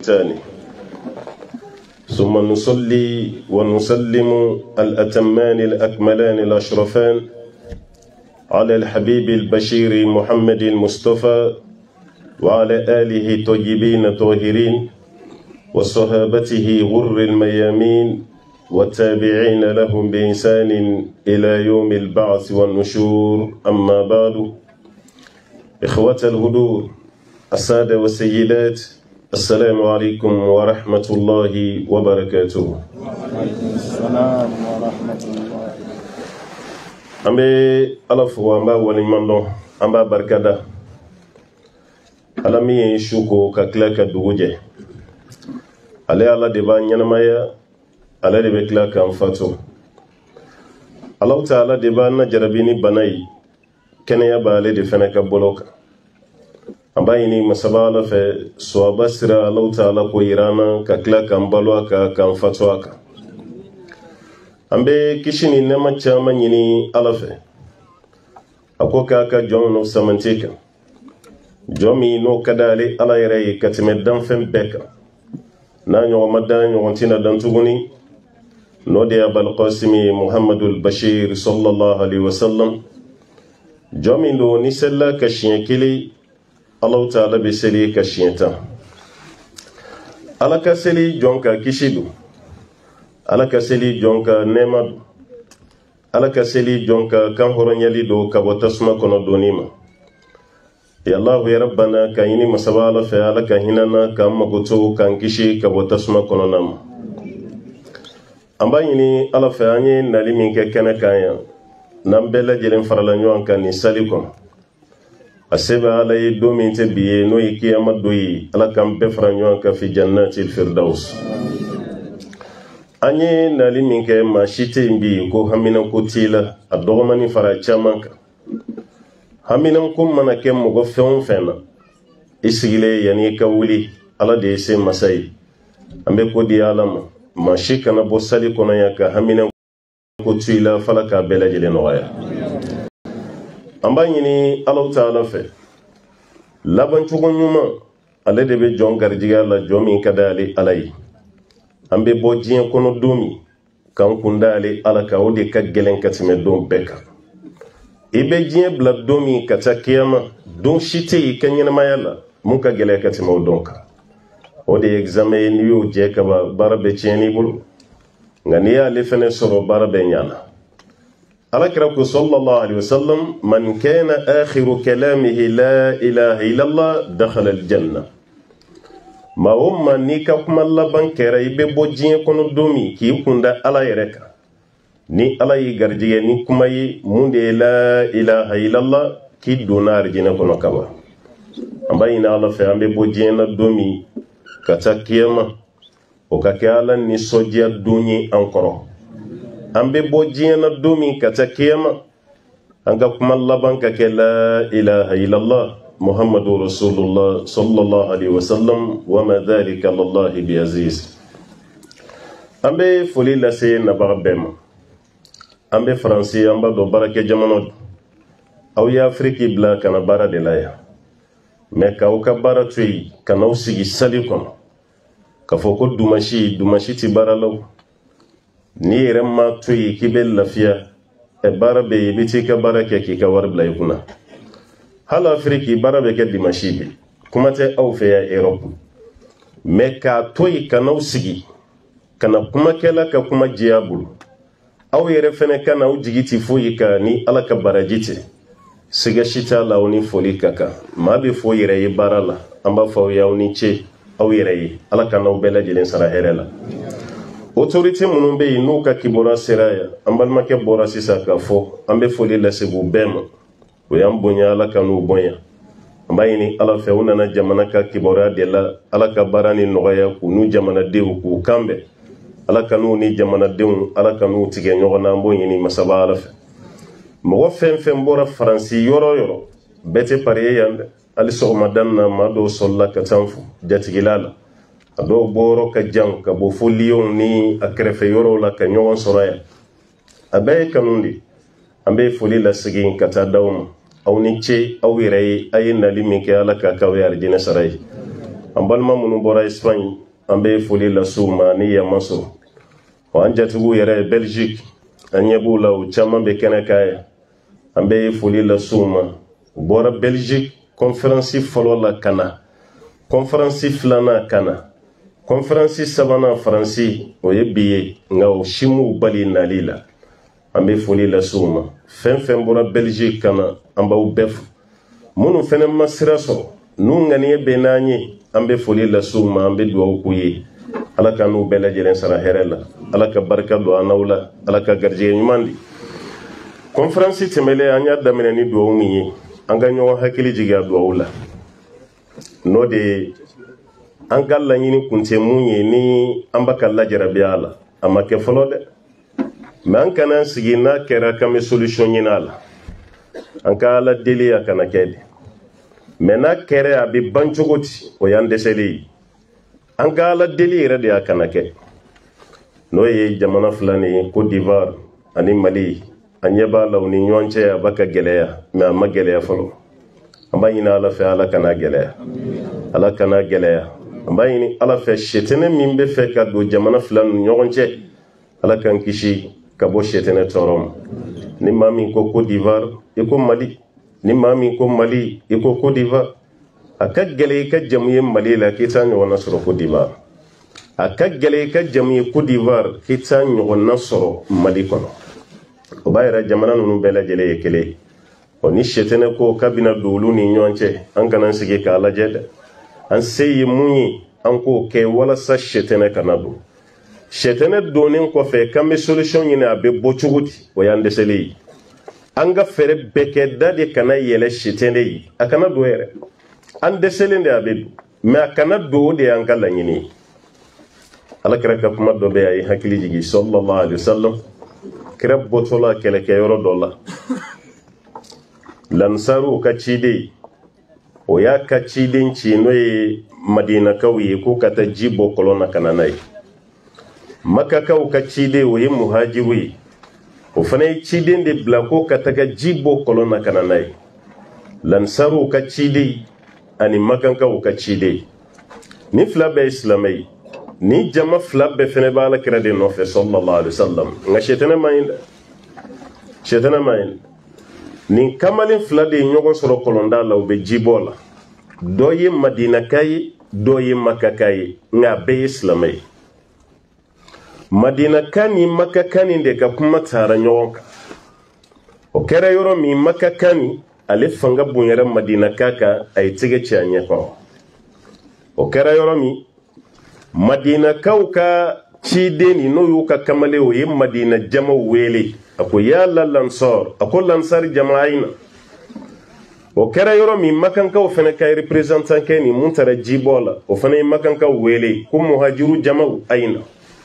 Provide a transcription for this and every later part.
الثاني ثم نصلي ونسلم الأتمان الأكملان الأشرفان على الحبيب البشير محمد المصطفى وعلى آله طيبين طاهرين وصحابته غر الميامين والتابعين لهم بإحسان إلى يوم البعث والنشور. أما بعد، إخوة الهدوء السادة والسيدات، السلام عليكم ورحمة الله وبركاته. وعليكم السلام ورحمة الله. أمي ألف وأمبا ولمندو أمبا بركادا ألمي شوكو ككلاك دوجة على الله دبا نينمايا على دبا كلاك أنفاتو الله تعالى دبا نجربيني بناي كنيا بالي دفنك بلوكا ambayini masabala fe swaba sira Allah ta'ala ko irana ka kla kan balwa ka kan fatwa ka ambe kishini nema chama nyini alafe akoka ka jono samantika jomi no kadale ala yere katime dan fem beka na nyo madan nyo tina dan tuguni no de abul qasimi muhammadul bashir sallallahu alaihi wasallam jomi ndo ni sella ka shinkili Allah ta'ala be seli ka shienta ala ka seli jonka kishidu ala ka seli jonka nemadu ala ka seli jonka kan horonyali do ka botasma kono donima ya Allah ya rabbana ka yini masabala fa ala ka hinana ka magoto kan kishi ka botasma kono nam amba yini ala fa anye nalimin ke kana kanya nam bela jelen farala nyon kan ni sali kono aseba ala ye domin te biye no yi kiyama doyi ala kan befra nyon ka fi jannatil firdaus anye nali min ke ma shite mbi ko hamina ko tila adogmani fara chamanka hamina ko mana ke mo go fen fena isigile yani ka wuli ala de se masai ambe ko di alama ma shikana bo sali kono yaka hamina ko tila falaka belajele no waya amba nyini Allah ta'ala fe laban chugon nyuma ale de be jon garjiga la jomi kadali alai ambe bo jien kono domi kan kundale alaka ode ka gelen katime don beka ibe jien bla domi kata kiyama don shite kanyena mayala mun ka gele katime donka ode examen yu je ka barabe cheni bul ngani ya le fene soro barabe nyana على صلى الله عليه وسلم من كان آخر كلامه لا إله إلا الله دخل الجنة ما هم نيكا كما لبان كراي ببوجين كونو دومي كي يكون دا على يركا ني على يغرجي ني كما موندي لا إله إلا الله كي دونار جينا كونو كبا أمباينا الله في أمبي بوجين دومي كتا كيما وكاكيالا ني سوجيا دوني أنكرو ambe bo jiyana domi kata kiyama anga kuma laban ka ke la ilaha illallah muhammadu rasulullah sallallahu alaihi wasallam wa ma dhalika lillahi bi aziz ambe foli la se na barbema ambe franci amba do barake jamano aw ya afriki bla kana bara de la ya me ka o ka bara tuy kana usigi sali kono ka foko dumashi ti bara law ni remma tuyi kibel lafiya e barabe biti ka barake ki ka war blay kuna hala afriki barabe ke dimashibi kuma te au fe ya europe me ka tuyi kana usigi kana kuma kela ka kuma jiabul au yere fene kana ujigiti fuyi ka ni alaka barajite siga shita launi foli kaka mabe fo yere yi barala amba fo yauni che au yere yi alaka na ubela jilen sara herela autorité munun be inu ka kibora seraya ambalma ke bora sisa ka fo ambe foli la sebu bema o yam bonya ala kanu bonya ambayini ala fe unana jamana ka kibora de la ala ka barani noya ku nu jamana de ku kambe ala kanu ni jamana de ala kanu tige nyogona mbonyini masaba ala fe mo fen bora faransi yoro bete pare yande ali so madanna mado solla ka tanfu jatigilala ado boro ka jang ka bo folion ni akrefe yoro la ka nyon soraya abe kanundi ambe foli la sigin kata dawm aw ni che aw yere ay na limi ke ala ka kawe arjina saray an balima minnu bɔra Espagne an bɛ foli las'u ma ni Yamasɔ wa an jatigiw yɛrɛ Belgique an ɲɛ b'u la u caman bɛ kɛnɛ kan ye an bɛ foli las'u ma u bɔra Belgique conférence fɔlɔ la ka na conférence filanan ka na conférence sabanan Faransi o ye bi ye nka o si m'u bali nali la an bɛ foli las'u ma fɛn fɛn bɔra Belgique ka na an b'aw bɛɛ fo minnu fɛnɛ ma sira sɔrɔ n'u ŋaniye bɛ n'an ye an bɛ foli las'u ma an bɛ dugawu k'u ye ala ka n'u bɛɛ lajɛlen sara hɛrɛ la ala ka barika don an n'aw la ala ka garijɛgɛ ɲuman di conférence tɛmɛlen an y'a daminɛ ni dugawu min ye an ka ɲɔgɔn hakili jigin a dugawu la n'o de ye an ka laɲini kun tɛ mun ye ni an b'a ka lajarabiya la a ma kɛ fɔlɔ dɛ mais an kana sigi n'a kɛra k'an bɛ solution ɲini a la an ka ala deli a kana kɛ de mais n'a kɛra a bɛ ban cogo di o y'an dɛsɛlen ye an ka ala deli yɛrɛ de a kana kɛ n'o ye jamana fila ni ye Côte d'Ivoire ani Mali an ɲɛ b'a la u ni ɲɔgɔn cɛ a b'a ka gɛlɛya mais a ma gɛlɛya fɔlɔ an b'a ɲini ala fɛ ala kana gɛlɛya ala kana gɛlɛya an b'a ɲini ala fɛ sɛtɛnɛ min bɛ fɛ ka don jamana fila ni ɲɔgɔn cɛ ala k'an kisi ka bɔ sɛtɛnɛ tɔɔrɔ ma ni maa min ko Côte d'Ivoire i ko Mali ni maa min ko Mali i ko Côte d'Ivoire a ka gɛlɛ i ka jamu ye Mali la k'i t'a ɲɔgɔnna sɔrɔ Côte d'Ivoire a ka gɛlɛ i ka jamu ye Côte d'Ivoire k'i t'a ɲɔgɔnna sɔrɔ Mali kɔnɔ o b'a yɛrɛ jamana ninnu bɛɛ lajɛlen ye kelen ye ni sɛtɛnɛ ko k'a bɛna don olu ni ɲɔgɔn cɛ an kana sigi k'a lajɛ dɛ an se ye mun ye an k'o kɛ walasa sɛtɛnɛ kana don sɛtɛnɛ donnen kɔfɛ k'an bɛ solution ɲini a bɛ bɔ cogo di o y'an dɛsɛlen ye an ka fɛɛrɛ bɛɛ kɛ da de kana yɛlɛ sɛtɛnɛ ye a kana don yɛrɛ an dɛsɛlen de a bɛ don mais a kana don o de y'an ka laɲini ye alakira ka kuma dɔ bɛ a ye hakili jigin sallallahu alaihi wasallam kira bɔtɔla kɛlɛkɛyɔrɔ dɔ la lansaru ka ciden o y'a ka ciden ci n'o ye madinakaw ye ko ka taa ji bɔ kɔlɔn na ka na n'a ye makakaw ka ciden o ye muhajiru ye o fana ye ciden de bila ko ka taga ji bɔ kɔlɔn na ka na n'a ye lansaru ka ciden ani makankaw ka ciden ni fila bɛɛ ye silamɛ ye ni jama fila bɛɛ fana bɛ alakira de nɔfɛ sallallahu alaihi wasallam nka sɛtɛnɛ ma ɲi dɛ sɛtɛnɛ ma ɲi nin kamalen fila de ye ɲɔgɔn sɔrɔ kɔlɔnda la u bɛ jibɔ la dɔ ye madinaka ye dɔ ye makaka ye nka a bɛɛ ye silamɛ ye madinaka ni makaka ni de ka kuma taara ɲɔgɔn kan o kɛra yɔrɔ min makaka ni ale fanga bonyara madinaka kan a ye tɛgɛ ci a ɲɛ kɔrɔ o kɛra yɔrɔ min madinakaw ka ciden ni n'o y'u ka kamalen o ye madina jamaw wele a ko ya la lansar a ko lansar jama ayina o kɛra yɔrɔ min makankaw fana ka représentant kɛ ni mun taara jibɔ la o fana ye makankaw wele ko muhajiru jamaw ayina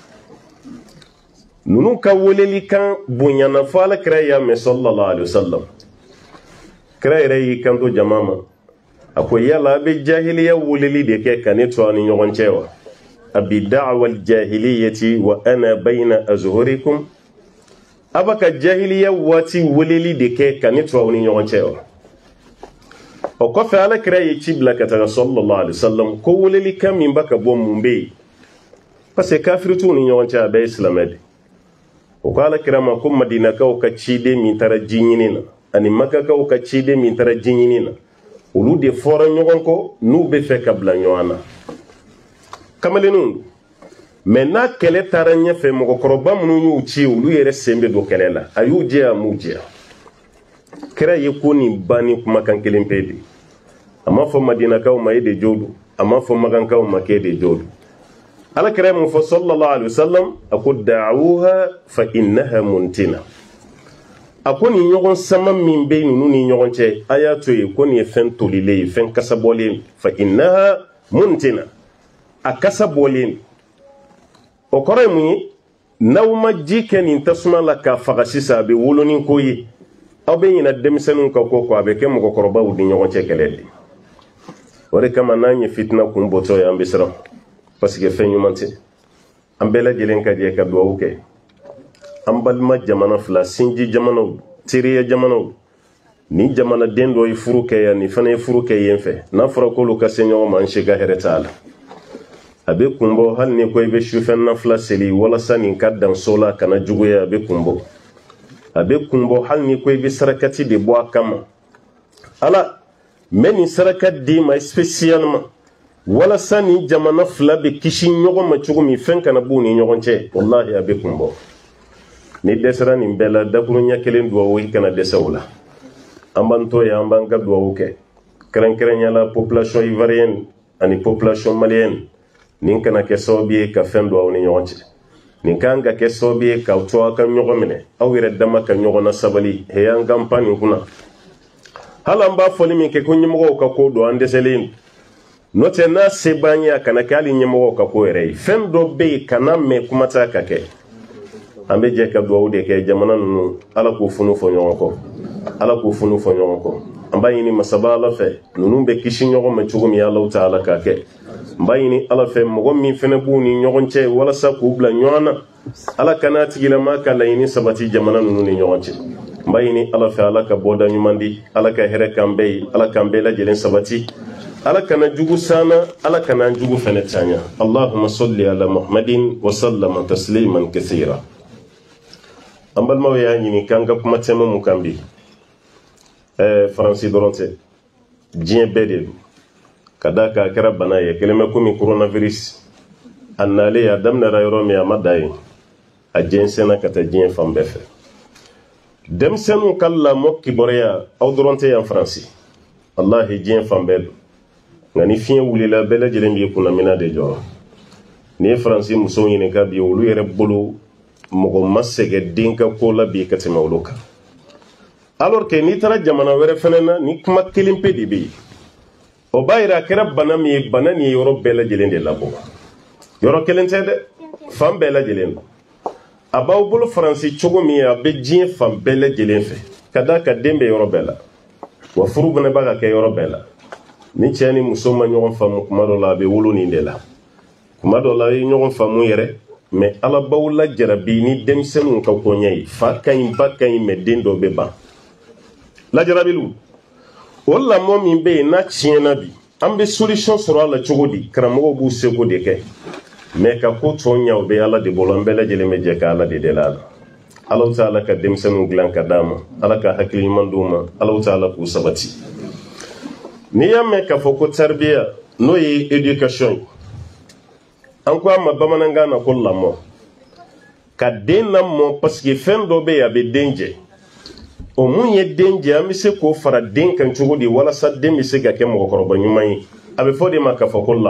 ninnu ka weleli kan bonyana fɔ alakira y'a mɛn sallallahu alaihi wasallam kira yɛrɛ y'i kanto jama ma a ko yala a bɛ jahiliya weleli de kɛ ka ne to a ni ɲɔgɔn cɛ wa abi da'wa al-jahiliyyati wa ana bayna azhurikum aba ka jahiliya waati weleli de kɛ ka ne to a ni ɲɔgɔn cɛ wa o kɔfɛ alakira ye ci bila ka taga sallallahu alaihi wasallam ko weleli kan min ba ka bɔ mun bɛ yen parce que kafiritu ni ɲɔgɔn cɛ a bɛɛ ye silamɛ de o ko alakira ma ko madinakaw ka ciden min taara ji ɲini na ani makakaw ka ciden min taara ji ɲini na olu de fɔra ɲɔgɔn kɔ n'u bɛ fɛ ka bila ɲɔgɔn na kamalenninw mais n'a kɛlɛ taara ɲɛfɛ mɔgɔkɔrɔba minnu y'u ci olu yɛrɛ sen bɛ don kɛlɛ la a y'u jɛ a m'u jɛ kira ye ko nin ban ni kumakan kelen pe de a m'a fɔ madinakaw ma e de jo don a m'a fɔ makankaw ma k'e de jo don alakira ye mun fɔ sallallahu alaihi wasallam a ko da'uha fa innaha muntina a ko nin ɲɔgɔn sama min bɛ ninnu ni ɲɔgɔn cɛ a y'a to yen ko nin ye fɛn tolilen ye fɛn kasa bɔlen fa innaha muntina a kasa bɔlen o kɔrɔ ye mun ye n'aw ma ji kɛ nin tasuma la k'a faga sisan a bɛ wolo ni ko ye aw bɛ ɲinɛ denmisɛnninw ka ko kɔ a bɛ kɛ mɔgɔkɔrɔbaw ni ɲɔgɔn cɛ kɛlɛ de o de kama n'an ye fitina kun bɔtɔ ye an bɛ siran parce que fɛn ɲuman tɛ an bɛɛ lajɛlen ka jɛ ka dugawu kɛ an balima jamana fila sinji jamanaw teriya jamanaw ni jamanaden dɔ ye furu kɛ yan ni fana ye furu kɛ yen fɛ n'a fɔra k'olu ka se ɲɔgɔn ma an si ka hɛrɛ t'a la abe kumbo hal ni ko ibe shufen na flaseli wala sanin kaddan sola kana jugoya abe kumbo hal ni ko ibe sarakati de bo kama ala meni sarakat di ma spécialement wala sani jamana fla be kishi nyogo ma chugo mi fen kana bu ni nyogon che wallahi abe kumbo ni desara ni bela dakuru nyakelen duwa wi kana desawla ambanto ya ambanga duwa wuke keren yala population ivoirienne ani population malienne nin kana ke sobi ka fen duwa ni nyogon che nin kanga ke sobi ka to ka nyogo mine awire dama ka nyogo na sabali he yan campagne kuna halan ba foli min ke kunnyimo ka ko do andeselin note na sebanya kana kali nyimo ka ko rei fen do be kana me kuma ta ka ke ambe je ka do de ke jamana nu ala ko funu fo nyonko amba yini masabala fe nunu be kishi nyogo ma chugum ya Allah taala ka ke amba yini ala fe mo mi fene bu ni nyogonche wala sa ko bla nyona ala kana tigila ma kala yini sabati jamana nunu ni nyogonche amba yini ala fe ala ka boda nyumandi ala ka here kambe ala kambe la jelen sabati ala kana jugu sana ala kana jugu fene tanya allahumma salli ala muhammadin wa sallama tasliman kaseera ambal mawya yini kanga kuma tema mukambi faransi doronte diɲɛ bɛɛ de don ka da ka kɛra bana ye kelen bɛ komi coronavirus a nalen a daminɛra yɔrɔ min a ma da yen a jɛnsɛnna ka taa diɲɛ fan bɛɛ fɛ denmisɛnninw ka lamɔ kibaruya aw dɔrɔn tɛ yan faransi wallahi diɲɛ fan bɛɛ don nka ni fiɲɛ wulila bɛɛ lajɛlen b'i kunnamina de jɔrɔ n'i ye faransi musow ɲininka bi olu yɛrɛ bolo mɔgɔ ma sɛgɛn den ka ko la bi ka tɛmɛ olu kan alors que ni tara jamana wɛrɛ fɛnɛ na ni kuma kelen pe de bɛ yen o b'a yira a kɛra bana min ye bana nin ye yɔrɔ bɛɛ lajɛlen de labɔ yɔrɔ kelen tɛ dɛ fan bɛɛ lajɛlen don a b'aw bolo faransi cogo min a bɛ diɲɛ fan bɛɛ lajɛlen fɛ ka da ka den bɛ yɔrɔ bɛɛ la wa furu fana b'a ka kɛ yɔrɔ bɛɛ la ni cɛ ni muso ma ɲɔgɔn faamu kuma dɔ la a bɛ wolo nin de la kuma dɔ la a ye ɲɔgɔn faamu yɛrɛ mais ala b'aw lajarabi ni denmisɛnninw ka koɲɛ ye fa ka ɲi ba ka ɲi mais den dɔ bɛ ban lajarabilu o lamɔ min bɛ yen n'a tiɲɛna bi an bɛ solution sɔrɔ a la cogo di karamɔgɔw b'u seko de kɛ mais ka ko tɔ ɲɛ o bɛ ala de bolo an bɛɛ lajɛlen bɛ jɛ ka ala de deli a la alaw ta ala ka denmisɛnninw dilan ka d'a ma ala ka hakili ɲuman d'u ma alaw ta ala k'u sabati n'i y'a mɛn k'a fɔ ko taribiya n'o ye éducation ye an ko a ma bamanankan na ko lamɔ ka den lamɔ parce que fɛn dɔ bɛ yen a bɛ den jɛ o mun ye den jɛ an bɛ se k'o fara den kan cogo di walasa den bɛ se ka kɛ mɔgɔkɔrɔba ɲuman ye a bɛ fɔ de ma k'a fɔ ko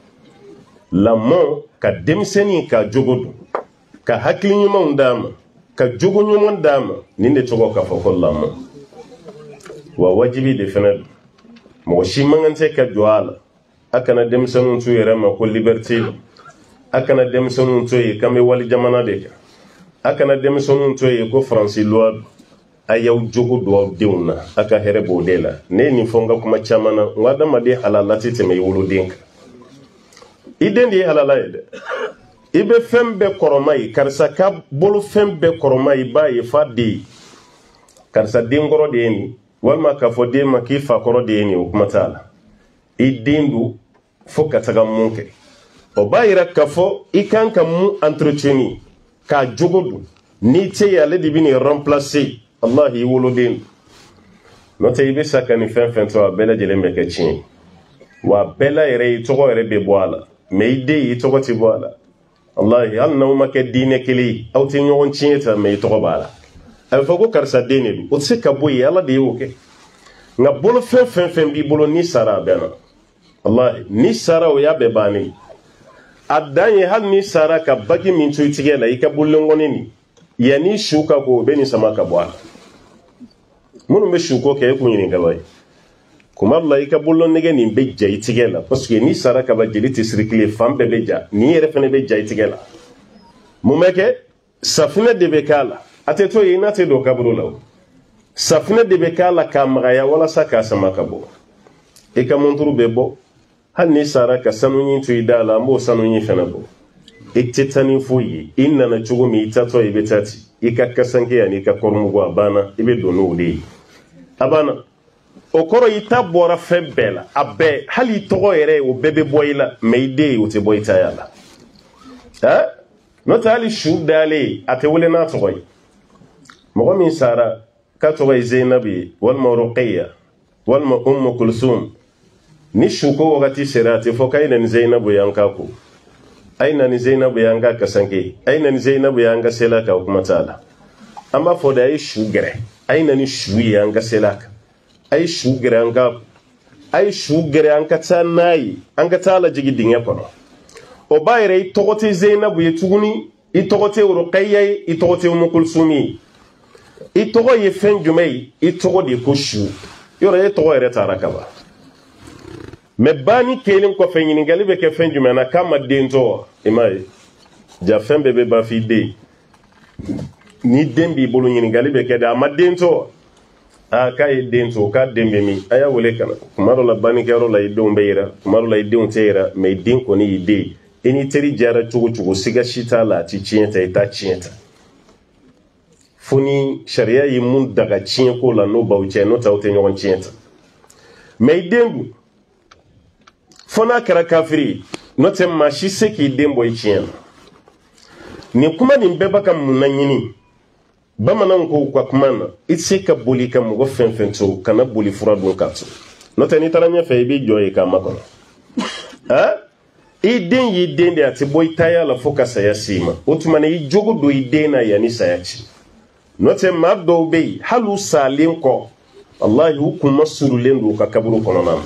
lamɔ ka denmisɛnnin ka jogo dun ka hakili ɲumanw d'a ma ka jogo ɲuman d'a ma nin de tɔgɔ k'a fɔ ko lamɔ wa wajibi de fɛnɛ don mɔgɔ si man kan tɛ ka jɔ a la a kana denmisɛnninw to yɛrɛ ma ko liberté a kana denmisɛnninw to yen k'an bɛ wali jamana de kan a kana denmisɛnninw to yen ko faransi loi a y'aw jogo don aw denw na a ka hɛrɛ b'o de la ne ye nin fɔ n ka kuma caman na n ko adamaden halala tɛ tɛmɛ i woloden kan i den de ye halala ye dɛ i bɛ fɛn bɛɛ kɔrɔma ye karisa ka bolo fɛn bɛɛ kɔrɔma i b'a ye fa den ye karisa den kɔrɔ de ye nin walima k'a fɔ den ma k'i fa kɔrɔ de ye nin o kuma t'a la i den don fo ka taga mun kɛ o b'a yira k'a fɔ i kan ka mun entretenir k'a jogo dun n'i tɛ yen ale de bɛ nin remplacer wallahi i woloden n'o tɛ i bɛ sa ka nin fɛn fɛn to a bɛɛ lajɛlen bɛ kɛ tiɲɛ ye wa a bɛɛ la yɛrɛ i tɔgɔ yɛrɛ bɛ bɔ a la mais i den i tɔgɔ tɛ bɔ a la wallahi hali n'aw ma kɛ diinɛ kelen ye aw tɛ ɲɔgɔn tiɲɛ ta mais i tɔgɔ b'a la a bɛ fɔ ko karisa den de don o tɛ se ka bɔ yen ala de y'o kɛ nka bolo fɛn fɛn b'i bolo n'i sara a bɛɛ na wallahi n'i sara o y'a bɛɛ bannen a dan ye hali n'i sara ka bagi min to i tigɛ la i ka bololenkɔni nin yanni su ka ko o bɛ nin sama ka bɔ a la minnu bɛ suko kɛ e kun ɲininkala ye kuma dɔ la i ka bolonɛgɛ nin bɛ ja i tigɛ la parce que n'i sara ka ban jeli tɛ circuler fan bɛɛ bɛ ja nin yɛrɛ fana bɛ ja i tigɛ la mun bɛ kɛ safunɛ de bɛ k'a la a tɛ to yen n'a tɛ don kaburu la o safunɛ de bɛ k'a la k'a magaya walasa k'a sama ka bɔ i ka monturu bɛ bɔ hali n'i sara ka sanuɲi to i da la an b'o sanuɲi fana bɔ i tɛ taa ni foyi ye i nana cogo min i tatɔ i bɛ taa ten i ka kasanke ani i ka kɔrɔmugu a banna i bɛ don n'o de ye a banna o kɔrɔ i ta bɔra fɛn bɛɛ la a bɛɛ hali i tɔgɔ yɛrɛ o bɛɛ bɛ bɔ i la mais i den o tɛ bɔ i ta ya la n'o tɛ hali su dalen a tɛ wele n'a tɔgɔ ye mɔgɔ min sara k'a tɔgɔ ye Zeinabu ye walima Ruqayya walima Ummu Kulsum ni su ko wagati sera a tɛ fɔ k'a ye na ni Zeinabu ye an k'a ko a ye na ni Zeinabu ye an ka kasanke a ye na ni Zeinabu ye an ka sela kan o kuma t'a la an b'a fɔ de a ye su gɛrɛ a ye na ni su ye an ka sela kan a ye su gɛrɛ an ka a ye su gɛrɛ an ka taa n'a ye an ka taa lajigi dingɛ kɔnɔ o b'a yɛrɛ i tɔgɔ tɛ Zeinabu ye tuguni i tɔgɔ tɛ Ruqayya ye i tɔgɔ tɛ Ummu Kulsum ye i tɔgɔ ye fɛn jumɛn ye i tɔgɔ de ko su yɔrɔ e tɔgɔ yɛrɛ taara kaban mais bani kelen kɔfɛ ɲininkali bɛ kɛ fɛn jumɛn na k'a ma den tɔgɔ i m'a ye ja fɛn bɛɛ bɛ ban f'i den ni den b'i bolo ɲininkali bɛ kɛ de a ma den tɔgɔ k'a ye den to k'a den bɛ min a y'a wele ka na kuma dɔ la bannikɛyɔrɔ la i denw bɛ yira kuma dɔ la i denw tɛ yira mais i den kɔni y'i den i ni teri jara cogo cogo siga si t'a la a ti tiɲɛ ta i t'a tiɲɛ ta fo ni sariya ye mun daga tiɲɛ ko la n'o b'aw cɛ n'o t'aw tɛ ɲɔgɔn tiɲɛ ta mais i den dun fo n'a kɛra kafiri n'o tɛ maa si se k'i den bɔ i tiɲɛ na nin kuma nin bɛɛ b'a ka mun na ɲini bamananw ko ka kuma na i tɛ se ka boli ka mɔgɔ fɛn fɛn to kana boli fura dun k'a to n'o tɛ n'i taara ɲɛfɛ i b'i jɔ ye k'a makɔnɔ i den y'i den de a tɛ bɔ i taaya la fo ka saya s'i ma o tuma na i jogo don i den na yanni saya ci n'o tɛ maa dɔw bɛ yen hali u salen kɔ walahi u kun ma surulen don u ka kaburu kɔnɔna na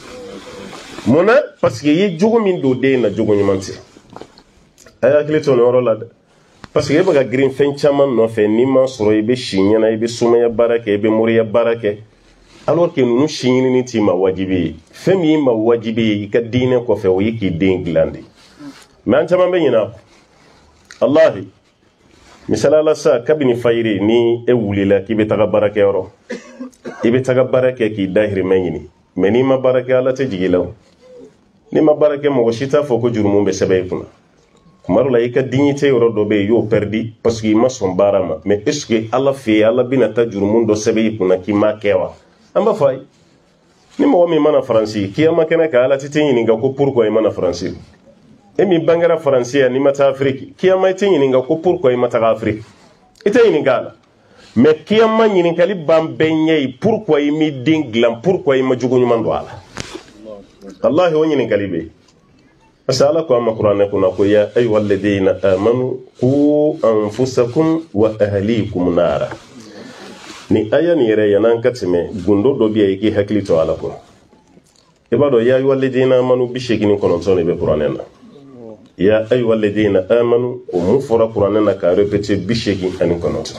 mun na parce que i ye jogo min don den na jogo ɲuman tɛ a ye hakili to nin yɔrɔ la dɛ parce que e bɛ ka girin fɛn caman nɔfɛ n'i ma sɔrɔ i bɛ si ɲɛna i bɛ sumaya baara kɛ i bɛ moriya baara kɛ alors que ninnu si ɲinini t'i ma wajibi ye fɛn min y'i ma wajibi ye i ka diinɛ kɔfɛ o ye k'i den dilan de mais an caman bɛ ɲinɛ a kɔ walahi misala la sa kabini fayiri ni e wulila k'i bɛ taga baarakɛyɔrɔ i bɛ taga baara kɛ k'i dahirimɛ ɲini mais n'i ma baara kɛ ala tɛ jigi la o n'i ma baara kɛ mɔgɔ si t'a fɔ ko jurumu bɛ sɛbɛn i kunna kuma dɔ la i ka dignité yɔrɔ dɔ bɛ yen i y'o perdi parce que i ma sɔn baara ma mais est ce que ala fɛ yen ala bɛna taa jurumu dɔ sɛbɛn i kunna k'i ma kɛ wa an b'a fɔ a ye ni mɔgɔ min mana faransi kiyama kɛnɛ kan ala tɛ ɲininka ko pourquoi i mana faransi e min bangera faransi yan n'i ma taa afiriki kiyama i tɛ ɲininka ko pourquoi i ma taga afiriki i tɛ ɲininka a la mais kiyama ɲininkali ban bɛɛ ɲɛ ye pourquoi i m'i den dilan pourquoi i ma jogo ɲuman don a la wallahi o ɲininkali bɛ yen parce que ala ko an ma kuranɛ kɔnɔ ko ya ayyuha alladhina amanu qu anfusakum wa ahlikum nara ni aya ni yɛrɛ yan'an ka tɛmɛ gundo dɔ bɛ yen i k'i hakili to ala kɔnɔ i b'a dɔn ya ayyuha alladhina amanu 89 de bɛ kuranɛ na ya ayyuha alladhina amanu o mun fɔra kuranɛ na k'a répéter 89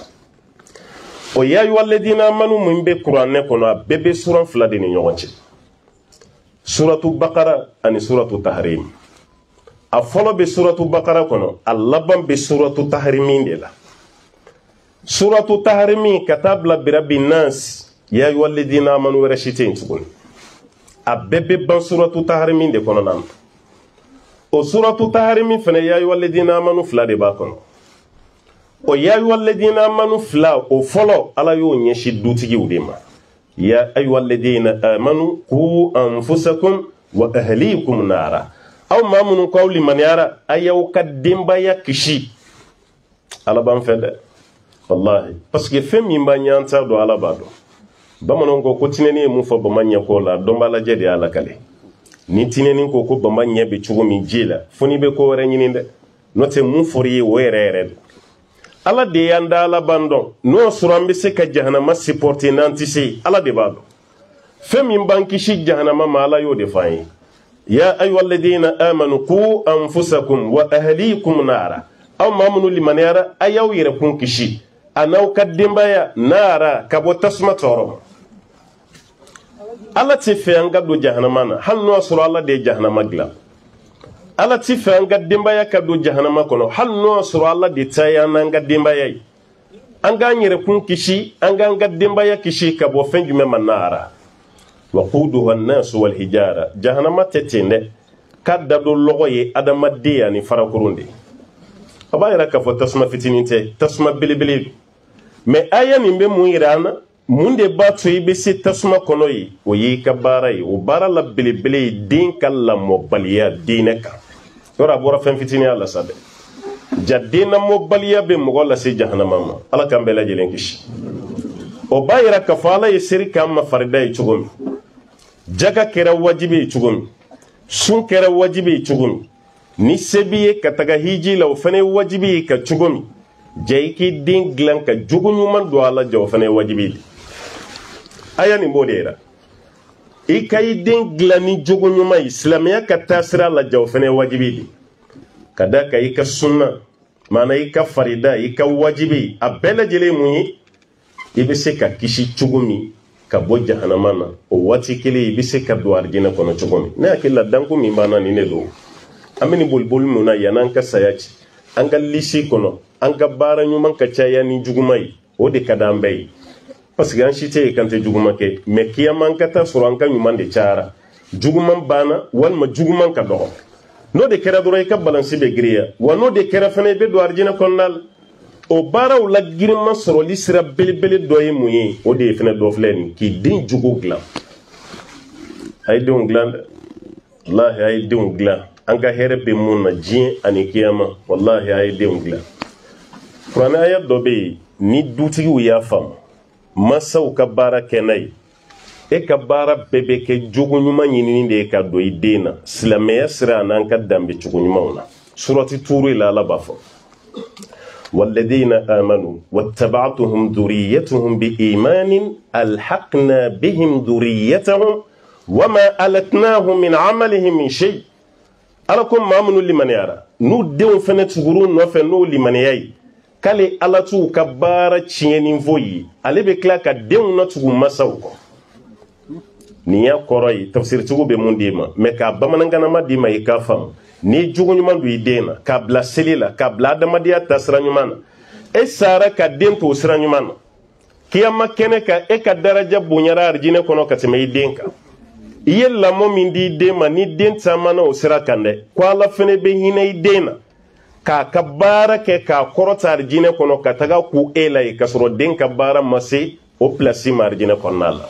o ya ayyuha alladhina amanu mun bɛ kuranɛ kɔnɔ a bɛɛ bɛ suran 2 de ni ɲɔgɔn cɛ suratu bakara ani suratu tahrim a fɔlɔ bɛ suratu bakara kɔnɔ a laban bɛ suratu tahrimin de la suratu tahrimin ka taa bila birabi nas ya ayyuha alladhina amanu wɛrɛ si tɛ yen tuguni a bɛɛ bɛ ban suratu tahrimin de kɔnɔna na o suratu tahrimin fana ya ayyuha alladhina amanu 2 de b'a kɔnɔ o ya ayyuha alladhina amanu 2 o fɔlɔ ala y'o ɲɛsin dutigiw de ma ya ayyuha alladhina amanu qu anfusakum wa ahlikum nara aw maa minnu k'aw limaniyara a y'aw ka denbaya kisi ala b'an fɛ dɛ wallahi parce que fɛn min b'a ɲɛ an t'a dɔn ala b'a dɔn bamananw ko ko tinɛni ye mun fɔ bama ɲɛ ko la dɔn b'a lajɛ de y'a lakale ni tinɛni ko ko bama ɲɛ bɛ cogo min ji la fo n'i bɛ ko wɛrɛ ɲini dɛ n'o tɛ mun fɔr'i ye o yɛrɛ yɛrɛ don ala de y'an da ala b'an dɔn n'o y'a sɔrɔ an bɛ se ka jahanama supporter n'an tɛ se ala de b'a dɔn fɛn min b'an kisi jahanama ma ala y'o de f'an ye ya ayyuha alladhina amanu qu anfusakum wa ahlikum nara aw maa minnu limaniyara a y'aw yɛrɛ kun kisi a n'aw ka denbaya nara ka bɔ tasuma tɔɔrɔ ma ala tɛ fɛ an ka don jahanama na hali n'o y'a sɔrɔ ala de ye jahanama dilan ala tɛ fɛ an ka denbaya ka don jahanama kɔnɔ hali n'o y'a sɔrɔ ala de ta ye an n'an ka denbaya ye an k'an yɛrɛ kun kisi an k'an ka denbaya kisi ka bɔ fɛn jumɛn ma nara waquduha an-nasu wal hijara jahanama tɛ ten dɛ k'a da don lɔgɔ ye adamaden ani farakurun de a b'a yɛrɛ k'a fɔ tasuma fitinin tɛ tasuma belebele mais aya nin bɛ mun yira an na mun de b'a to i bɛ se tasuma kɔnɔ ye o y'i ka baara ye o baara la belebele ye den ka lamɔbaliya diinɛ kan yɔrɔ a bɔra fɛn fitinin ya la sa dɛ ja den lamɔbaliya bɛ mɔgɔ lase jahanama ma ala k'an bɛɛ lajɛlen kisi o b'a yira k'a fɔ ala ye seri k'an ma farida ye cogo min jaga kɛra wajibi ye cogo min sun kɛra wajibi ye cogo min ni se b'i ye ka taga hiji la o fana ye wajibi ye ka cogo min ja i k'i den dilan ka jogo ɲuman don a la ja o fana ye wajibi ye aya nin b'o de yira i ka i den dilan ni jogo ɲuman ye silamɛya ka taa sira la ja o fana ye wajibi ye ka da ka i ka sunna maana i ka farida i ka wajibi a bɛɛ lajɛlen mun ye i bɛ se ka kisi cogo min ka bɔ jahanama na o waati kelen i bɛ se ka don arijinɛ kɔnɔ cogo min ne hakili la danko min b'an na nin de don an bɛ nin boliboli mun na yan'an ka saya ci an ka lisi kɔnɔ an ka baara ɲuman ka caya ni juguman ye o de ka d'an bɛɛ ye parce que an si tɛ yen kan tɛ juguman kɛ mais kiyama an ka taa sɔrɔ an ka ɲuman de cayara juguman banna walima juguman ka dɔgɔ n'o de kɛra dɔrɔn i ka balansi bɛ giriya wa n'o de kɛra fana i bɛ don arijinɛ kɔnɔna la o baaraw la girinma sɔrɔli sira belebele dɔ ye mun ye o de ye fana dɔ filɛ nin k'i den jogo dilan a ye denw dilan dɛ wallahi a ye denw dilan an ka hɛrɛ bɛ mun na diɲɛ ani kiyama wallahi a ye denw dilan kuranɛ aya dɔ bɛ yen ni dutigiw y'a faamu masaw ka baara kɛ n'a ye e ka baara bɛɛ bɛ kɛ jogo ɲuman ɲinini de ye ka don i den na silamɛya sira n'an ka danbe cogo ɲumanw na surati tuuru la ala b'a fɔ والذين آمنوا واتبعتهم ذريتهم بإيمان ألحقنا بهم ذريتهم وما ألتناهم من عملهم من شيء ألكم ما منو لمن يرى نو ديون فنتغرون نو لمن يأي كالي ألتو كبارة تشينين فوي ألي بكلاك ديون نتغو مساوكو نيا كوراي تفسير تغو بمون ديما مكا بمانغانا ما ديما يكافام ni jogo ɲuman do i den na k'a bila seli la k'a bila adamadenya ta sira ɲuman na e sara ka den to sira ɲuman na kiyama kɛnɛ kan e ka daraja bonyara arijinɛ kɔnɔ ka tɛmɛ i den kan i ye lamɔ min di i den ma ni den taamana o sira kan dɛ ko ala fɛnɛ bɛ hinɛ i den na k'a ka baara kɛ k'a kɔrɔta arijinɛ kɔnɔ ka taga ku e la ye k'a sɔrɔ den ka baara ma se o pilasi ma arijinɛ kɔnɔna la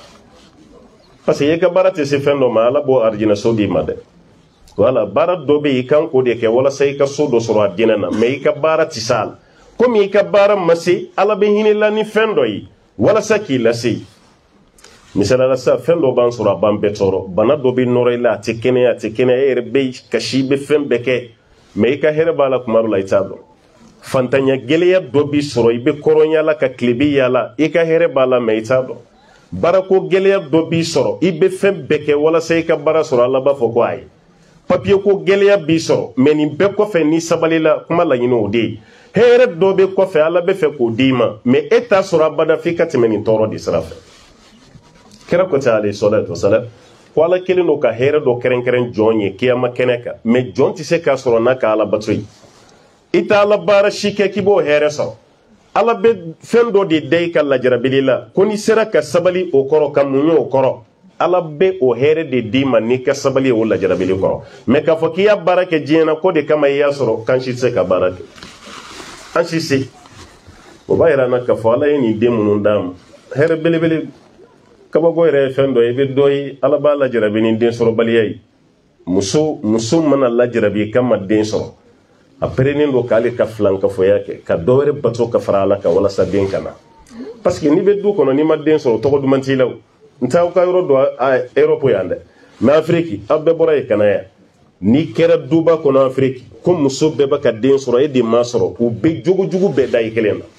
parce que i ka baara tɛ se fɛn dɔ ma ala b'o arijinɛ so d'i ma dɛ wala baara dɔ bɛ i kan k'o de kɛ walasa i ka so dɔ sɔrɔ a dinɛ na mais i ka baara tɛ s'a la komi i ka baara ma se ala bɛ hinɛ la ni fɛn dɔ ye walasa k'i lase misalala sa fɛn dɔ b'an sɔrɔ a b'an bɛɛ tɔɔrɔ bana dɔ bɛ nɔrɔ i la a tɛ kɛnɛya e yɛrɛ bɛ kasi i bɛ fɛn bɛɛ kɛ mais i ka hɛrɛ b'a la tuma dɔ la i t'a dɔn fantanya gɛlɛya dɔ b'i sɔrɔ i bɛ kɔrɔnya la ka tilebin yaala i ka hɛrɛ b'a la mais i t'a dɔn baarako gɛlɛya dɔ b'i sɔrɔ i bɛ fɛn bɛɛ kɛ walasa i ka baara sɔrɔ ala b'a fɔ ko ayi papier ko gɛlɛya b'i sɔrɔ mais nin bɛɛ kɔfɛ ni sabalila kuma laɲini o de ye hɛrɛ dɔ bɛ kɔfɛ ala bɛ fɛ k'o d'i ma mais e t'a sɔrɔ abada f'i ka tɛmɛ nin tɔɔrɔ de sira fɛ kira ko ten alayhi salatu wasalam ko ala kelen do ka hɛrɛ dɔ kɛrɛnkɛrɛn jɔn ye kiyama kɛnɛ kan mais jɔn tɛ se k'a sɔrɔ n'a ka ala bato ye i t'a ala baara si kɛ k'i b'o hɛrɛ sɔrɔ ala bɛ fɛn dɔ de da i ka lajarabili la ko n'i sera ka sabali o kɔrɔ ka muɲu o kɔrɔ ala bɛ o hɛrɛ de d'i ma n'i ka sabali o lajarabili kɔrɔ mais k'a fɔ k'i y'a baara kɛ diɲɛ na ko de kama i y'a sɔrɔ k'an si tɛ se ka baara kɛ an si se o b'a yira an na k'a fɔ ala ye nin den minnu d'a ma hɛrɛ belebele kabako yɛrɛ ye fɛn dɔ ye i bɛ dɔ ye ala b'a lajarabi ni den sɔrɔbaliya ye muso mana lajarabi k'a ma den sɔrɔ a perennen don k'ale ka filankafoya kɛ ka dɔ wɛrɛ bato ka fara ala kan walasa den ka na parce que n'i bɛ du kɔnɔ n'i ma den sɔrɔ tɔgɔ duman t'i la o n t'aw ka yɔrɔ dɔn Europe yan dɛ mais Afrique aw bɛɛ bɔra yen ka na yan n'i kɛra duba kɔnɔ Afrique ko muso bɛɛ bɛ ka den sɔrɔ e de ma sɔrɔ u bɛ jogojugu bɛɛ da i kelen na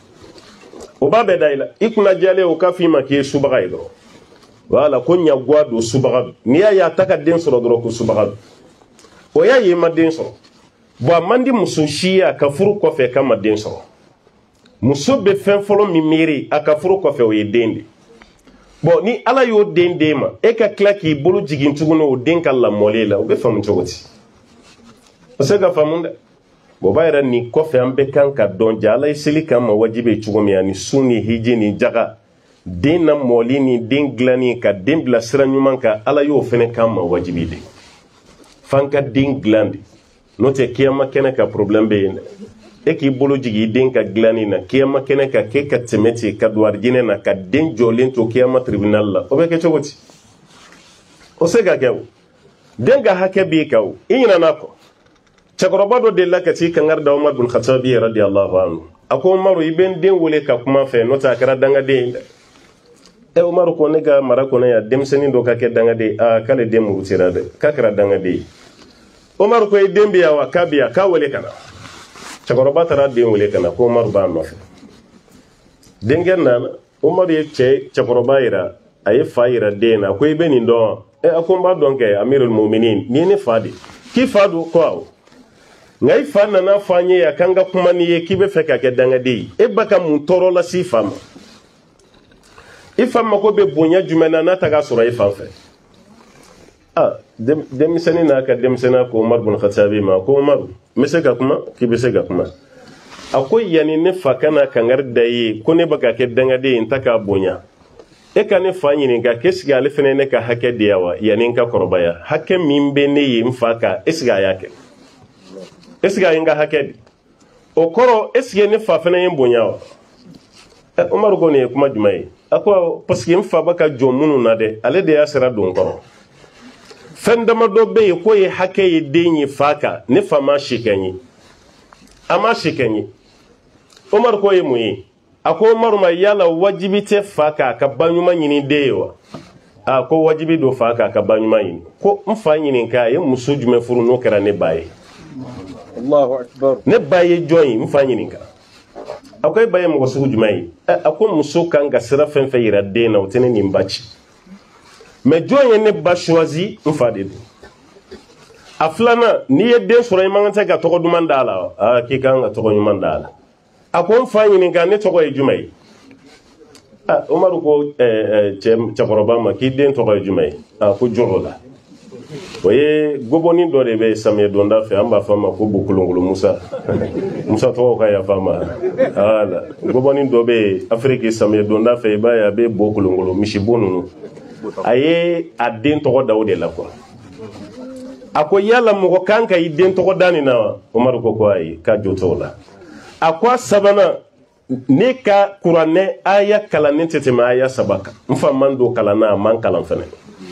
o b'a bɛɛ da i la i kunna jalen o k'a f'i ma k'i ye subaga ye dɔrɔn voilà ko ɲaguwa don subaga don n'i y'a ye a ta ka den sɔrɔ dɔrɔn ko subaga don o y'a ye i ma den sɔrɔ bon a man di muso si ye a ka furu kɔfɛ k'a ma den sɔrɔ muso bɛ fɛn fɔlɔ min miiri a ka furu kɔfɛ o ye den de bon ni ala y'o den d'e ma e ka tila k'i bolo jigin tuguni o den ka lamɔli la o bɛ faamu cogo di o se ka faamu dɛ bon b'a yɛrɛ nin kɔfɛ an bɛ kan ka dɔn ja ala ye seli k'an ma wajibi ye cogo min ani sun ni hiji ni jaga den na mɔli ni den dilanni ka den bila sira ɲuman kan ala y'o fɛnɛ k'an ma wajibi de f'an ka den dilan de n'o tɛ kiyama kɛnɛ ka problème bɛ yen dɛ e k'i bolo jigin i den ka dilanni na kiyama kɛnɛ ka k'e ka tɛmɛ ten ka don arijinɛ na ka den jɔlen to kiyama tribunal la o bɛ kɛ cogo di o se ka kɛ o den ka hakɛ b'i kan o i ɲinɛna kɔ cɛkɔrɔba dɔ delila ka t'i kankari da Umar bin Khattab radiyallahu anhu a ko Umaru i bɛ n den wele ka kuma fɛ n'o tɛ a kɛra dangaden ye dɛ Umaru ko ne ka mara kɔnɔ yan denmisɛnnin dɔ ka kɛ dangaden k'ale den murutira dɛ k'a kɛra dangaden ye Umaru ko i den bɛ yan wa k'a bɛ yan k'a wele ka na cɛkɔrɔba taara den wele ka na ko Umaru b'a nɔfɛ denkɛ nana Umaru ye cɛkɔrɔba yira a ye fa yira den na ko i bɛ nin dɔn a ko n b'a dɔn kɛ Amirul Muminin nin ye ne fa de k'i fa don ko awɔ nka i fa nana fɔ an ye a kan ka kuma n'i ye k'i bɛ fɛ ka kɛ dangaden ye e ba ka mun tɔɔrɔ lase i fa ma i fa mako bɛ bonya jumɛn na n'a ta ka sɔrɔ i fan fɛ denmisɛnnin n'a ka denmisɛnninya ko Umar bin Khattab ma ko Umaru n bɛ se ka kuma k'i bɛ se ka kuma a ko yanni ne fa kana kankari da i ye ko ne bɛ ka kɛ dangaden ye n ta k'a bonya e ka ne fa ɲininka qu'est-ce que ale fana ne ka hakɛ di yan wa yanni n ka kɔrɔbaya hakɛ min bɛ ne ye n fa kan est-ce que a y'a kɛ est-ce que a ye n ka hakɛ di o kɔrɔ est-ce que ne fa fana ye n bonya wa Umaru ko nin ye kuma jumɛn ye a ko parce que n fa bɛ ka jɔ minnu na dɛ ale de y'a sira don n kɔrɔ fɛn damadɔ bɛ yen k'o ye hakɛ ye den ye fa kan ne fa ma si kɛ n ye a ma si kɛ n ye Umaru ko ye mun ye a ko Umaru ma yala wajibi tɛ fa kan a ka baɲuman ɲini den ye wa ko wajibi don fa kan a ka baɲuman ɲini ko n fa ɲininka a ye muso jumɛn furu n'o kɛra ne ba ye Allahu Akbar ne ba ye jɔn ye n fa ɲininka a ko e ba ye mɔgɔ sugu jumɛn ye a ko muso kan ka sira fɛn fɛn yira den na o tɛ ne nin ba ci mais jɔn ye ne ba choisi n fa de don a filanan n'i ye den sɔrɔ i man kan tɛ ka tɔgɔ duman d'a la k'i kan ka tɔgɔ ɲuman d'a la a ko n fa ɲininka ne tɔgɔ ye jumɛn ye Umaru ko cɛkɔrɔba ma k'i den tɔgɔ ye jumɛn ye ko Jorola o ye gɔbɔni dɔ de bɛ samiyɛ donda fɛ an b'a fɔ a ma ko Bokolongolo Musa Musa tɔgɔ ka yafa n ma voilà gɔbɔni dɔ bɛ yen Afiriki samiyɛ donda fɛ i b'a ye a bɛ Bokolongolo misibo ninnu a ye a den tɔgɔ da o de la quoi a ko yala mɔgɔ kan ka i den tɔgɔ da nin na wa Umaru ko ayi k'a jo t'o la a ko a sabanan ne ka kuranɛ aya kalannen tɛ tɛmɛ aya 3 kan n fa man don kalan na a man kalan fɛnɛ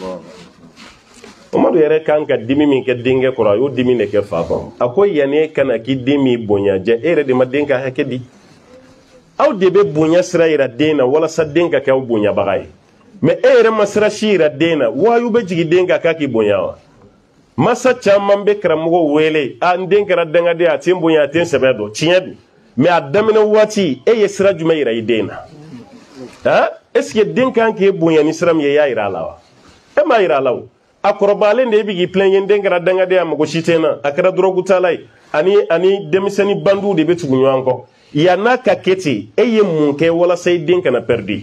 Umaru yɛrɛ kan ka dimi min kɛ denkɛ kɔrɔ a y'o dimi de kɛ fa kɔrɔ a ko yanni e kana k'i den min bonya jɛ e yɛrɛ de ma den ka hakɛ di aw de bɛ bonya sira yira den na walasa den ka kɛ aw bonyabaga ye mais e yɛrɛ ma sira si yira den na wayu bɛ jigin den ka k'a k'i bonya wa masa caman bɛ karamɔgɔ wele n den kɛra dangaden a tɛ n bonya a tɛ n sɛbɛ dɔn tiɲɛ don mais a daminɛ waati e ye sira jumɛn yira i den na est-ce que den kan k'e bonya ni sira min ye i y'a yira a la wa e m'a yira a la o a kɔrɔbalen de e bɛ k'i filɛ ye n den kɛra dangaden a mɔgɔ si tɛ n na a kɛra dɔrɔgutala ye ani denmisɛnnin bandiw de bɛ tugu ɲɔgɔn kɔ yan n'a ka kɛ ten e ye mun kɛ walasa i den kana pɛridi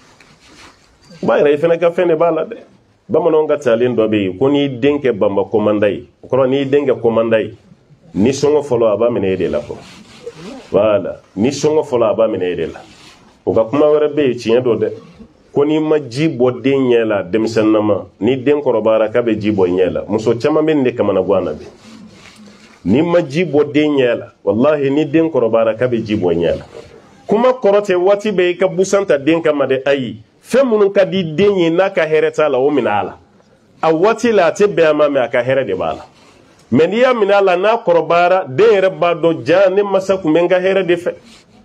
o b'a yira i fana ka fɛn de b'a la dɛ bamananw ka taalen dɔ bɛ yen ko n'i den kɛ banba komanda ye o kɔrɔ n'i den kɛ komanda ye ni sɔngɔ fɔlɔ a b'a minɛ e de la kɔ voilà ni sɔngɔ fɔlɔ a b'a minɛ e de la o ka kuma wɛrɛ bɛ yen tiɲɛ don dɛ ko n'i ma ji bɔ den ɲɛ la denmisɛnninama ni den kɔrɔbayara k'a bɛ ji bɔ i ɲɛ la muso caman bɛ nin de kamana gan na bi n'i ma ji bɔ den ɲɛ la walahi ni den kɔrɔbayara k'a bɛ ji bɔ i ɲɛ la kuma kɔrɔ tɛ waati bɛɛ i ka busan ta den kama dɛ ayi fɛn minnu ka di den ye n'a ka hɛrɛ t'a la o minɛ a la a waati la a tɛ bɛn a ma mɛ a ka hɛrɛ de b'a la mais n'i y'a minɛ a la n'a kɔrɔbayara den yɛrɛ b'a dɔn ja ne masa tun bɛ n ka hɛrɛ de fɛ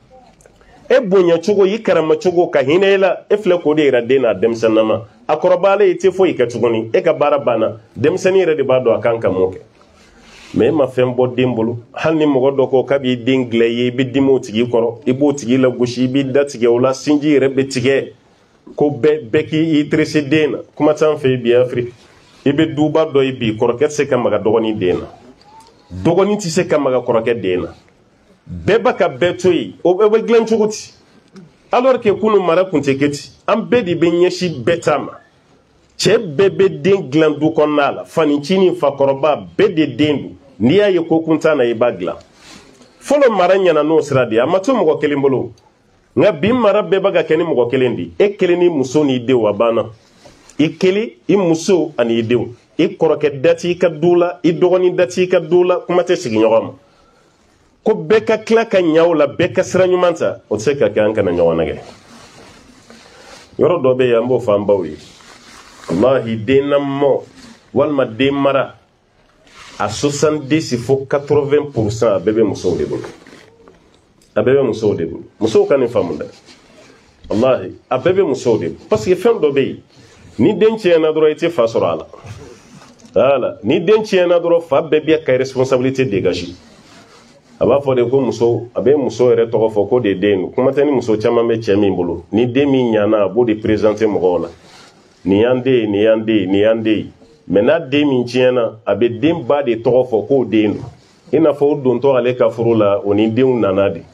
e bonya cogo i karama cogo ka hinɛ i la e filɛ k'o de yira den n'a denmisɛnninama a kɔrɔbayalen i tɛ foyi kɛ tuguni e ka baara banna denmisɛnnin yɛrɛ de b'a dɔn a kan ka mun kɛ mais e ma fɛn bɔ den bolo hali ni mɔgɔ dɔ ko k'a b'i den dilan i ye i bɛ dimi o tigi kɔrɔ i b'o tigi lagosi i b'i da tigɛ o la sinji yɛrɛ bɛ tigɛ ko bɛɛ k'i terese den na kuma t'an fɛ bi Afiriki i bɛ duba dɔ ye bi kɔrɔkɛ tɛ se ka maga dɔgɔnin den na dɔgɔnin tɛ se ka maga kɔrɔkɛ den na bɛɛ b'a ka bɛɛ to yen o bɛ dilan cogo di alors que kunun mara tun tɛ kɛ ten an bɛɛ de bɛ ɲɛsin bɛɛ ta ma cɛ bɛɛ bɛ den dilan du kɔnɔna la fanicinin fakɔrɔba bɛɛ de den don n'i y'a ye ko kuntan na i b'a dilan fɔlɔ mara ɲɛna n'o sira de ye a ma to mɔgɔ kelen bolo nka bi mara bɛɛ bɛ ka kɛ ni mɔgɔ kelen de e kelen ni muso n'i denw a banna i kelen i muso ani i denw i kɔrɔkɛ dati i ka du la i dɔgɔnin dati i ka du la kuma tɛ sigi ɲɔgɔn ma ko bɛɛ ka tila ka ɲaw la bɛɛ ka sira ɲuman ta o tɛ se ka kɛ an kana ɲɔgɔn nɛgɛ yɔrɔ dɔ bɛ yen an b'o fɔ an baw ye wallahi den lamɔ walima den mara a 70 fo 80% a bɛɛ bɛ musow de bolo a bɛɛ bɛ musow de bolo musow ka nin faamu dɛ wallahi a bɛɛ bɛ musow de bolo parce que fɛn dɔ bɛ yen ni den tiɲɛna dɔrɔn i tɛ fa sɔrɔ a la voilà ni den tiɲɛna dɔrɔn fa bɛɛ bɛ ka responsabilité dégager a b'a fɔ de ko muso a bɛ muso yɛrɛ tɔgɔ fɔ ko de den kuma tɛ ni muso caman bɛ cɛ min bolo ni den min ɲana a b'o de présenter mɔgɔw la nin y'an den ye nin y'an den ye nin y'an den ye mais n'a den min tiɲɛna a bɛ den ba de tɔgɔ fɔ k'o den don i n'a fɔ o dontɔ ale ka furu la o ni denw nana de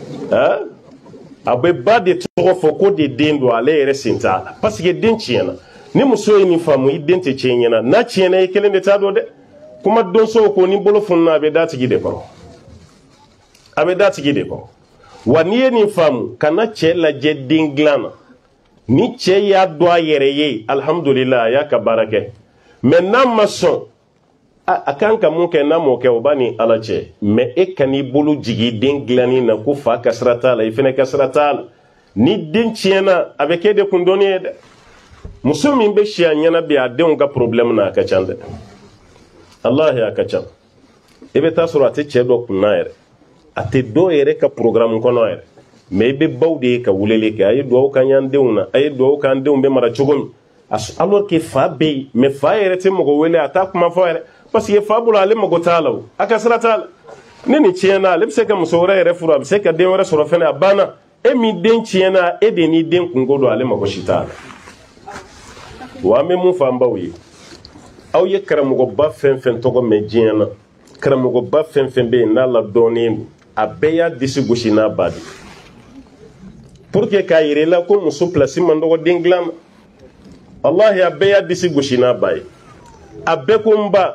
a bɛ ba de tɔgɔ fɔ ko de den don ale yɛrɛ sen t'a la parce que den tiɲɛna ni muso ye nin faamu i den tɛ tiɲɛ ɲɛna n'a tiɲɛna i kelen de t'a dɔn dɛ kuma donso ko ni bolo fununa a bɛ da tigi de kɔrɔ a bɛ da tigi de kɔrɔ wa n'i ye nin faamu kana cɛ lajɛ den dilan na ni cɛ y'a dɔn a yɛrɛ ye alhamdulillah a y'a ka baara kɛ mais n'a ma sɔn a kan ka mun kɛ n'a m'o kɛ o b'a ni ala cɛ mais e ka n'i bolo jigin den dilanni na ko fa ka sira t'a la i fana ka sira t'a la ni den tiɲɛna a bɛ kɛ de kundɔnni ye dɛ muso min bɛ si a ɲɛna bi a denw ka problème na a ka ca dɛ wallahi a ka ca i bɛ taa sɔrɔ a tɛ cɛ dɔ kunna yɛrɛ a tɛ dɔw yɛrɛ ka programme kɔnɔ yɛrɛ mais i bɛ baw de ye ka weleli kɛ a ye duwawu k'an y'an denw na a ye duwawu k'an denw bɛ mara cogo min alors que fa bɛ yen mais fa yɛrɛ tɛ mɔgɔ wele a t'a kuma fɔ yɛrɛ parce que fa bolo ale mago t'a la o a ka sira t'a la ni nin tiɲɛna ale bɛ se ka muso wɛrɛ yɛrɛ furu a bɛ se ka den wɛrɛ sɔrɔ fɛnɛ a banna e min den tiɲɛna e de ni den kungo don ale mago si t'a la wa an bɛ mun fɔ an baw ye aw ye karamɔgɔba fɛn fɛn tɔgɔ mɛn diɲɛ na karamɔgɔba fɛn fɛn bɛ yen n'a ladɔnnen don a bɛɛ y'a disi gosi n'a ba de pour que k'a yira i la ko muso place man dɔgɔ den dilan na wallahi a bɛɛ y'a disi gosi n'a ba ye a bɛɛ ko n ba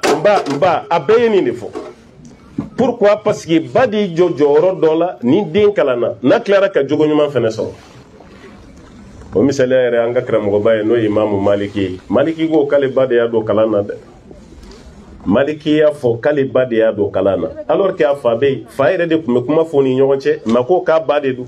a bɛɛ ye nin de fɔ pourquoi parce que ba de jɔ jɔyɔrɔ dɔ la ni den kalanna n'a tilara ka jogo ɲuman fɛnɛ sɔrɔ o misaliya yɛrɛ an ka karamɔgɔba ye n'o ye imamu maliki ye maliki ko k'ale ba de y'a don kalan na dɛ maliki y'a fɔ k'ale ba de y'a don kalan na alors que a fa bɛ yen fa yɛrɛ de tun bɛ kuma fɔ ni ɲɔgɔn cɛ mais ko k'a ba de don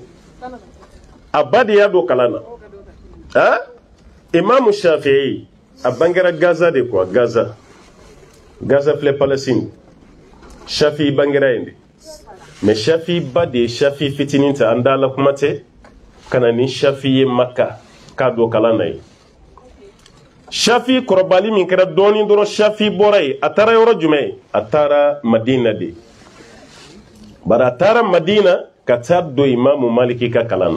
a ba de y'a don kalan na imamu shafi'i a bangera Gaza de quoi Gaza filɛ Palestine Shafi'i bangera yen de mais Shafi'i ba de ye Shafi'i fitinin ta an dala kuma tɛ kana ni Shafi'i ye Makka k'a don kalan na ye Shafi'i kɔrɔbali min kɛra dɔɔnin dɔrɔn Shafi'i bɔra yen a taara yɔrɔ jumɛn ye a taara Madina de bari a taara Madina ka taa don imamu Maliki ka kalan na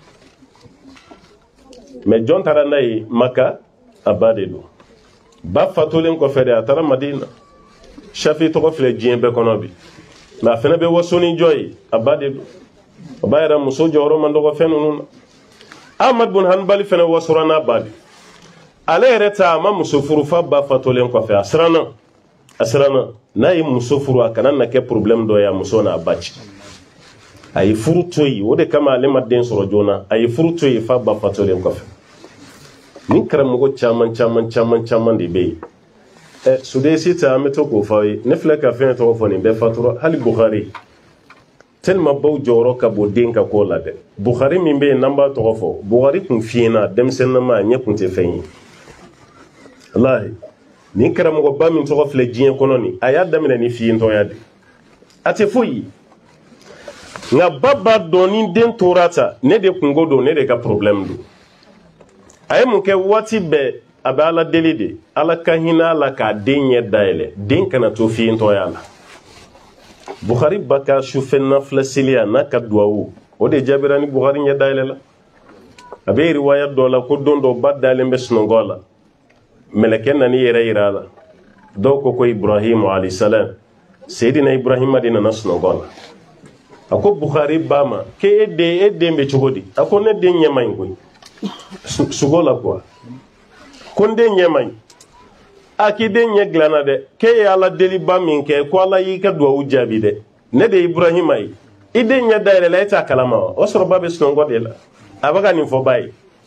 mais jɔn taara n'a ye Makka a ba de don ba fatulen kɔfɛ de a taara Madina Shafi'i tɔgɔ filɛ diɲɛ bɛɛ kɔnɔ bi mais a fɛnɛ bɛ waso ni jɔ ye a ba de don a ba yɛrɛ muso jɔyɔrɔ man dɔgɔ fɛn ninnu na Ahmad bin Hanbali fɛnɛ wasora n'a ba de ale yɛrɛ ta a ma muso furu fa ba fatulen kɔfɛ a siranna n'a ye muso furu a kana na kɛ problème dɔ ye a muso n'a ba ci a ye furu to yen o de kama ale ma den sɔrɔ joona a ye furu to yen fa ba fatulen kɔfɛ ni karamɔgɔ caman de bɛ yen sudesi ta an bɛ to k'o fɔ aw ye ne filɛ ka fɛn tɔgɔ fɔ nin bɛɛ fatura hali Bukhari tellement baw jɔyɔrɔ ka bon den ka ko la dɛ Bukhari min bɛ yen n'an b'a tɔgɔ fɔ Bukhari kun fiyɛna denmisɛnninma a ɲɛ kun tɛ fɛn ye wallahi ni karamɔgɔba min tɔgɔ filɛ diɲɛ kɔnɔ nin a y'a daminɛ ni fiyɛntɔya de a tɛ foyi nka ba b'a dɔn ni den tora ta ne de kungo don ne de ka problème don a ye mun kɛ waati bɛɛ a bɛ ala deli de ala ka hinɛ a la k'a den ɲɛ dayɛlɛ den kana to fiyɛntɔya la Bukhari ba ka sufɛ nafila seliya n'a ka duwawu o de jaabira ni Bukhari ɲɛ dayɛlɛ la a bɛ riwaya dɔ la ko don dɔ ba dalen bɛ sunɔgɔ la mɛlɛkɛ nani yɛrɛ yira a la dɔw ko Ibrahim alayhi salam Seydina Ibrahima de nana sunɔgɔ la a ko Bukhari ba ma k'e den bɛ cogo di a ko ne den ɲɛ man ɲi koyi sugo la quoi ko n den ɲɛ man ɲi a k'i den ɲɛ dilanna dɛ k'e ye ala deliba min kɛ ko ala y'i ka duwawu jaabi dɛ ne de ye Ibrahima ye i den ɲɛ dayɛlɛla e t'a kalama wa o sɔrɔ ba bɛ sunɔgɔ de la a bɛ ka nin fɔ ba ye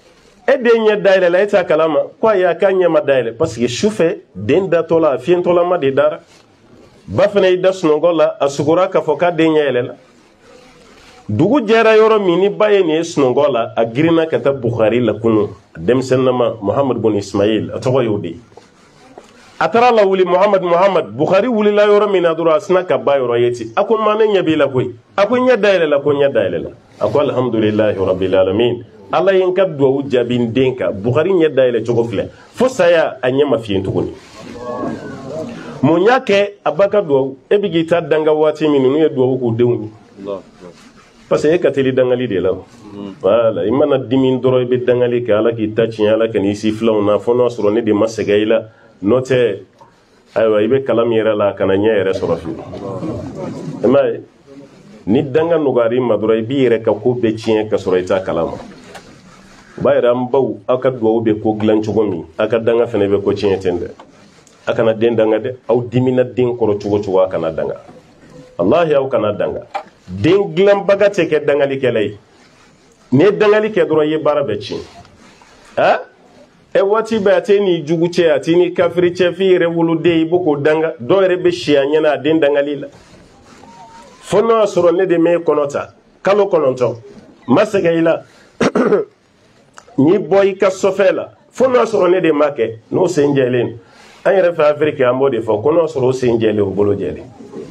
e den ɲɛ dayɛlɛ la e t'a kalama ko a y'a k'a ɲɛ ma dayɛlɛ parce que sufɛ den datɔ la a fiyɛntɔlama de dara ba fana y'i da sunɔgɔ la a sugora k'a fɔ k'a den ɲɛ yɛlɛla dugu jɛra yɔrɔ min ni ba ye nin ye sunɔgɔ la a girinna ka taa Bukhari la kunu denmisɛnnama Muhammad bin Ismail a tɔgɔ y'o de a taara la wuli Muhammad Bukhari wulila yɔrɔ min na dɔrɔn a sina ka ba yɔrɔ ye ten a ko ma ne ɲɛ b'i la koyi a ko ɲɛ dayɛlɛ la ko ɲɛ dayɛlɛ la a ko alhamdulilahi rabbil alamin Ala ye n ka duwawu jaabi n den kan Bukhari ɲɛ dayɛlɛ cogo filɛ fo saya a ɲɛ ma fiyen tuguni mun y'a kɛ a ba ka duwawu e bɛ k'i ta danga waati min n'u ye duwawu k'u denw ye parce que e ka teli dangali de la voilà i mana dimi dɔrɔn i bɛ dangali kɛ Ala k'i ta tiɲɛ Ala ka n'i si filanw na fo n'a sɔrɔ ne de ma sɛgɛn i la n'o tɛ ayiwa i bɛ kalan min yɛrɛ la kana ɲɛ yɛrɛ sɔrɔ fiyewu i m'a ye ni danga nɔgɔyara i ma dɔrɔn i b'i yɛrɛ ka ko bɛɛ tiɲɛ ka sɔrɔ i t'a kalama o b'a yɛrɛ an baw aw ka duwawu bɛ ko dilan cogo min aw ka danga fana bɛ ko tiɲɛ ten dɛ a kana den danga dɛ aw dimina den kɔrɔ cogo cogo a kana danga wallahi aw kana danga den dilanbaga tɛ kɛ dangalikɛla ye n'i ye dangali kɛ dɔrɔn i ye baara bɛɛ tiɲɛ waati bɛɛ a tɛ n'i jugu cɛ a tɛ n'i kafiri cɛ f'i yɛrɛ woloden i b'o k'o danga dɔw yɛrɛ bɛ si a ɲɛna a den dangali la fo n'a y'a sɔrɔ ne de m'e kɔnɔ ta kalo 9 ma sɛgɛn i la n'i bɔ i ka sɔfɛ la fo n'a y'a sɔrɔ ne de m'a kɛ n'o sen jɛlen an yɛrɛ fɛ Afiriki an b'o de fɔ ko n'a y'a sɔrɔ o sen jɛlen o bolo jɛlen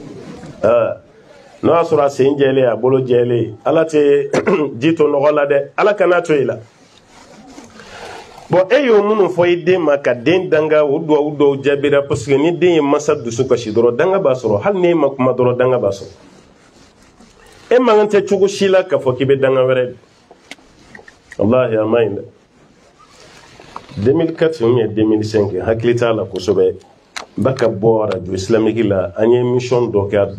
n'o y'a sɔrɔ a sen jɛlen a bolo jɛlen Ala tɛ ji to nɔgɔ la dɛ Ala kana to i la bon e y'o minnu fɔ i den ma ka den danga o duwawu dɔw jaabira parce que ni den ye masa dusu kasi dɔrɔn danga b'a sɔrɔ hali n'e ma kuma dɔrɔn danga b'a sɔrɔ e man kan tɛ cogo si la k'a fɔ k'i bɛ danga wɛrɛ wallahi a ma ɲi dɛ 2004 ou 2005 hakili t'a la kosɛbɛ n bɛ ka bɔ radio islamique la an ye émission dɔ kɛ a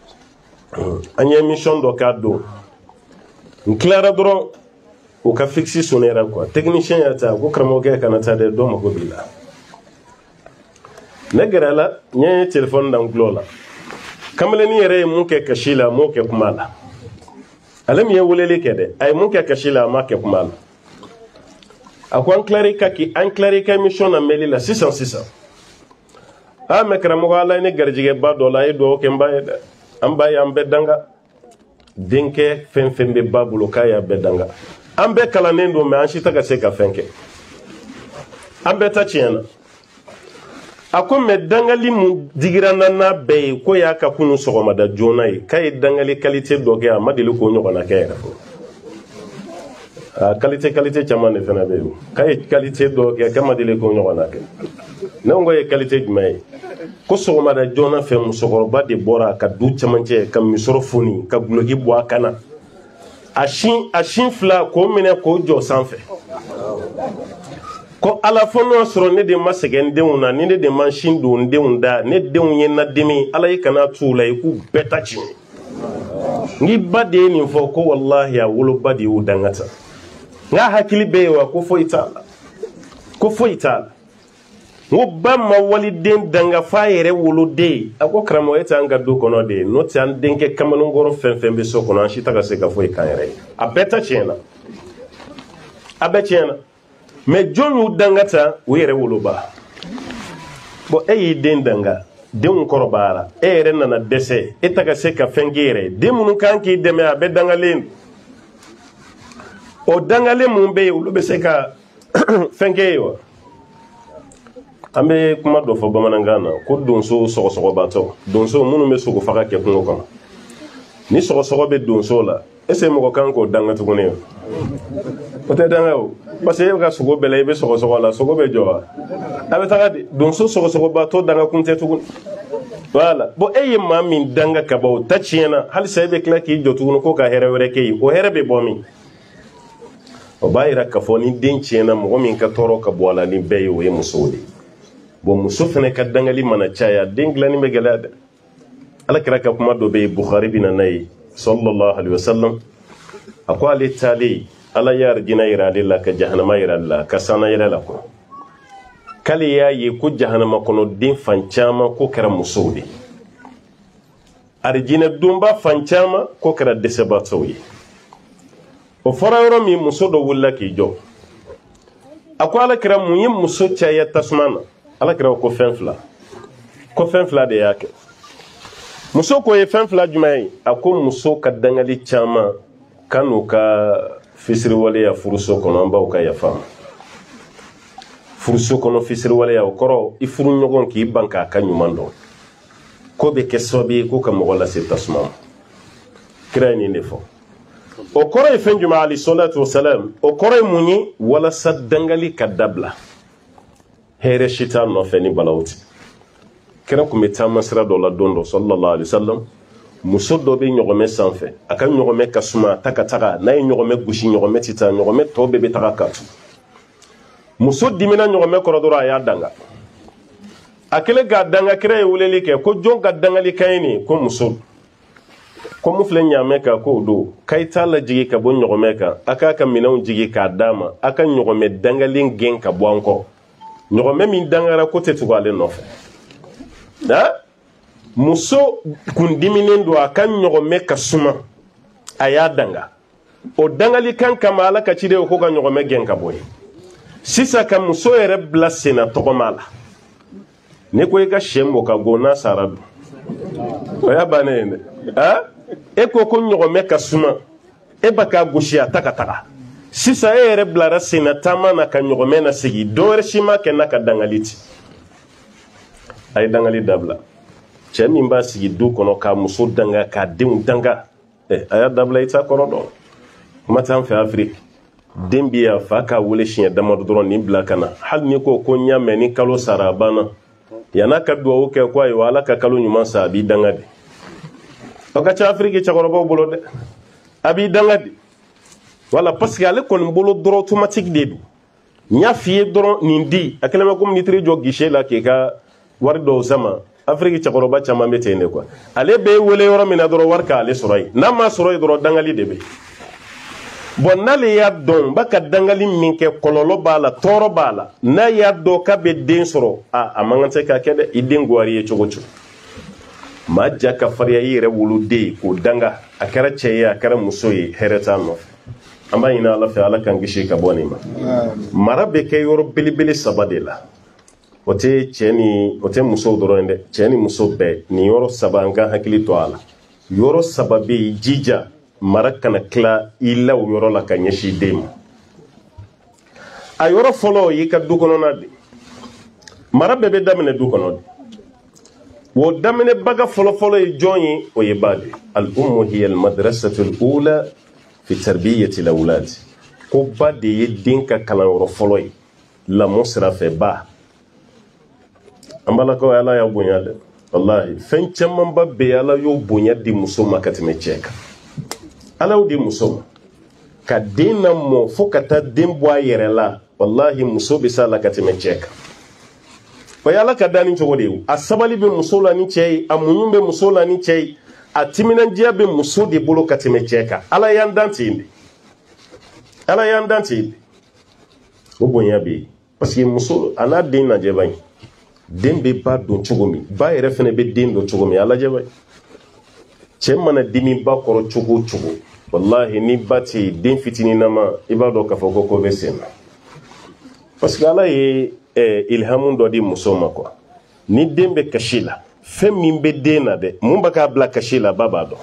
don n tilara dɔrɔn o ka fixe sonnera quoi technicien ya ta ko karamɔgɔkɛ kana taa dɛ dɔ mago b'i la ne gɛrɛ la n ye téléphone da n tulo la kamaleni yɛrɛ ye mun kɛ kasi la m'o kɛ kuma la ale min ye weleli kɛ dɛ a ye mun kɛ kasi la a ma kɛ kuma la a ko an tilari ka émission na mairie la sisan mɛ karamɔgɔ Ala ye ne garijɛgɛ ba dɔ la a ye duwawu kɛ n ba ye dɛ an ba ye an bɛɛ danga denkɛ fɛn fɛn bɛ ba bolo k'a y'a bɛɛ danga an bɛɛ kalannen don mɛ an si tɛ ka se ka fɛn kɛ an bɛɛ ta tiɲɛ na a ko mɛ dangali mun digira n'a bɛɛ ye ko y'a ka kunu sɔgɔmada joona ye k'a ye dangali qualité dɔ kɛ a ma deli k'o ɲɔgɔnna kɛ yɛrɛ qualité caman de fana bɛ yen k'a ye qualité dɔ kɛ k'a ma deli k'o ɲɔgɔnna kɛ ne ko ye qualité jumɛn ye ko sɔgɔmada joona fɛ musokɔrɔba de bɔra ka du camancɛ ka misɔrɔ foni ka guloki bɔ a kana a sin fila k'o minɛ k'o jɔ sanfɛ ko Ala fɔ n'o sɔrɔ ne de ma sɛgɛn n denw na ni ne de ma sin don n denw da ne denw ye n na dimi Ala ye kana t'u la i k'u bɛɛ ta tiɲɛ n'i ba de ye nin fɔ ko wallahi a woloba de y'u danga ta n ka hakili bɛ ye wa ko foyi t'a la n ko ba ma waliden danga f'a yɛrɛ woloden a ko karamɔgɔ e tɛ an ka du kɔnɔ de ye n'o tɛ an denkɛ kamalenkɔrɔ fɛn fɛn bɛ so kɔnɔ an si tɛ ka se ka foyi k'an yɛrɛ ye a bɛɛ ta tiɲɛna mɛ jɔn y'u danga ta o yɛrɛ woloba bon e y'i den danga denw kɔrɔbayara e yɛrɛ nana dɛsɛ e tɛ ka se ka fɛn k'i yɛrɛ ye den minnu kan k'i dɛmɛ a bɛɛ dangalen o dangalen mun bɛ yen olu bɛ se ka fɛn k'e ye wa an bɛ kuma dɔ fɔ bamanankan na ko donso sɔgɔsɔgɔbatɔ donso minnu bɛ sogo faga kɛ kungo kɔnɔ ni sɔgɔsɔgɔ bɛ donso la est-ce que mɔgɔ kan k'o danga tuguni o tɛ danga o parce que e bɛ ka sogo bɛlɛ i bɛ sɔgɔsɔgɔ la sogo bɛ jɔ wa a bɛ taga di donso sɔgɔsɔgɔbatɔ danga kun tɛ tuguni voilà bon e ye maa min danga ka ban o ta tiɲɛna halisa e bɛ tila k'i jɔ tuguni ko ka hɛrɛ wɛrɛ kɛ yen o hɛrɛ bɛ bɔ min o b'a yira k'a fɔ ni den tiɲɛna mɔgɔ min ka tɔɔrɔ ka bɔ a la ni bɛɛ ye o ye musow de ye bon muso fana ka dangali mana caya den dilanni bɛ gɛlɛya dɛ Alakira ka kuma dɔ bɛ yen Bukhari bɛ na n'a ye sallallahu alaihi wasallam a ko ale taalen Ala y'a arijinɛ yira ale la ka jahanama yira ale la ka sana yɛrɛ la kɔ k'ale y'a ye ko jahanama kɔnɔ den fan caman ko kɛra musow de arijinɛ donba fan caman ko kɛra dɛsɛbaatɔw ye o fɔra yɔrɔ min muso dɔ wulila k'i jɔ ako ala kira mun ye muso caya tasuma na ala kira ko fɛn fila de y'a kɛ muso ko ye fɛn fila jumɛn ye a ko muso ka dangali caman ka n'u ka fisiriwaleya furuso kɔnɔ an b'aw ka yafa ma furuso kɔnɔ fisiriwaleya o kɔrɔ i furu ɲɔgɔn k'i ban k'a ka ɲuman dɔn ko bɛ kɛ sababu ye ko ka mɔgɔ lase tasuma ma kira ye nin de fɔ o kɔrɔ ye fɛn jumɛn alayhi salatu wasalam o kɔrɔ ye mun ye walasa dangali ka dabila hɛrɛ si t'a nɔfɛ ni balawu tɛ kira tun bɛ taama sira dɔ la don dɔ sallallahu alayhi wa sallam muso dɔ bɛ ɲɔgɔmɛ sanfɛ a ka ɲɔgɔmɛ ka suma a ta ka taga n'a ye ɲɔgɔmɛ gosi ɲɔgɔmɛ tɛ taa ɲɔgɔmɛ tɔ bɛɛ bɛ taga ka tu muso dimina ɲɔgɔmɛ kɔrɔ dɔrɔn a y'a danga a kɛlen k'a danga kira ye weleli kɛ ko jɔn ka dangali ka ɲi nin ko muso ko mun filɛ ɲaamɛ kan k'o don k'a i t'a lajigi ka bɔ ɲɔgɔmɛ kan a k'a ka minɛnw jigi k'a d'a ma a ka ɲɔgɔmɛ dangalen gɛn ka bɔ an kɔ ɲɔgɔmɛ min dangara ko tɛ tugu ale nɔfɛ muso kun diminen don a ka ɲɔgɔmɛ ka suma a y'a danga o dangali kan kama ala ka ciden ko ka ɲɔgɔmɛ gɛn ka bɔ ye sisan ka muso yɛrɛ bila senna tɔgɔma la ne ko i ka sɛ mɔ ka go n'a sara dun o y'a bannen ye dɛ e ko ko ɲɔgɔmɛ ka suma e ba k'a gosi a ta ka taga sisan e yɛrɛ bilara senna taama na ka ɲɔgɔmɛ na sigi dɔwɛrɛ si ma kɛ n'a ka dangali ti a ye dangali dabila cɛ min b'a sigi du kɔnɔ k'a muso danga k'a denw danga a y'a dabila i t'a kɔrɔ dɔn kuma t'an fɛ afiriki den bi yan fa k'a wele siɲɛ damadɔ dɔrɔn nin bila ka na hali ni ko n y'a mɛn ni kalo sara a banna yan'a ka duwawu kɛ ko ayiwa ala ka kalo ɲuman sa a b'i danga de o ka ca afiriki cɛkɔrɔbaw bolo dɛ a b'i danga de wala parce que ale kɔni bolo dɔrɔn automatique de don n y'a f'i ye dɔrɔn nin di a kɛlen bɛ komi nitiri jɔ guichet la k'i ka wari dɔw sama afiriki cɛkɔrɔba caman bɛ ten de quoi ale bɛ wele yɔrɔ min na dɔrɔn wari k'ale sɔrɔ yen n'a ma sɔrɔ yen dɔrɔn dangali de bɛ yen bon n'ale y'a dɔn ba ka dangali min kɛ kɔlɔlɔ b'a la tɔɔrɔ b'a la n'a y'a dɔn k'a bɛ den sɔrɔ a man kan tɛ k'a kɛ dɛ i den gwari ye cogo cogo maa ja ka farinya i yɛrɛ woloden k'o danga a kɛra cɛ ye a kɛra muso ye hɛrɛ t'a nɔfɛ an b'a ɲini ala fɛ ala k'an kisi ka bɔ nin ma mara bɛ kɛ yɔrɔ belebele saba de la o tɛ musow dɔrɔn dɛ cɛ ni muso bɛɛ nin yɔrɔ saba an ka hakili to a la yɔrɔ saba bɛ yen jija mara kana tila i la o yɔrɔ la ka ɲɛsin den ma a yɔrɔ fɔlɔ o y'i ka du kɔnɔna de mara bɛɛ bɛ daminɛ du kɔnɔ de o daminɛbaga fɔlɔfɔlɔ ye jɔn ye o ye ba de al-ummu hiya al-madrasatul ula fi tarbiyati al-awlad ko ba de ye den ka kalanyɔrɔ fɔlɔ ye lamɔ sira fɛ ba an balakaw ala y'a bonya dɛ wallahi fɛn camanba bɛ yen ala y'o bonya di muso ma ka tɛmɛ cɛ kan ala y'o di muso ma ka den lamɔ fo ka taa den bɔ a yɛrɛ la wallahi muso bɛ s'a la ka tɛmɛ cɛ kan o ye ala ka da ni cogo de ye a sabali bɛ muso la ni cɛ ye a muɲu bɛ muso la ni cɛ ye a timinandiya bɛ muso de bolo ka tɛmɛ cɛ kan ala y'an dan ten de ala y'an dan ten de o bonya bɛ yen parce que muso a n'a den lajɛ ba in den bɛ ba dɔn cogo min ba yɛrɛ fana bɛ den dɔn cogo min a lajɛ ba in cɛ mana dimi ba kɔrɔ cogo o cogo wallahi ni ba tɛ yen den fitininama i b'a dɔn k'a fɔ ko bɛ sen na parce que ala ye ilhamu dɔ di muso ma quoi ni den bɛ kasi la fɛn min bɛ den na dɛ mun bɛ k'a bila kasi la ba b'a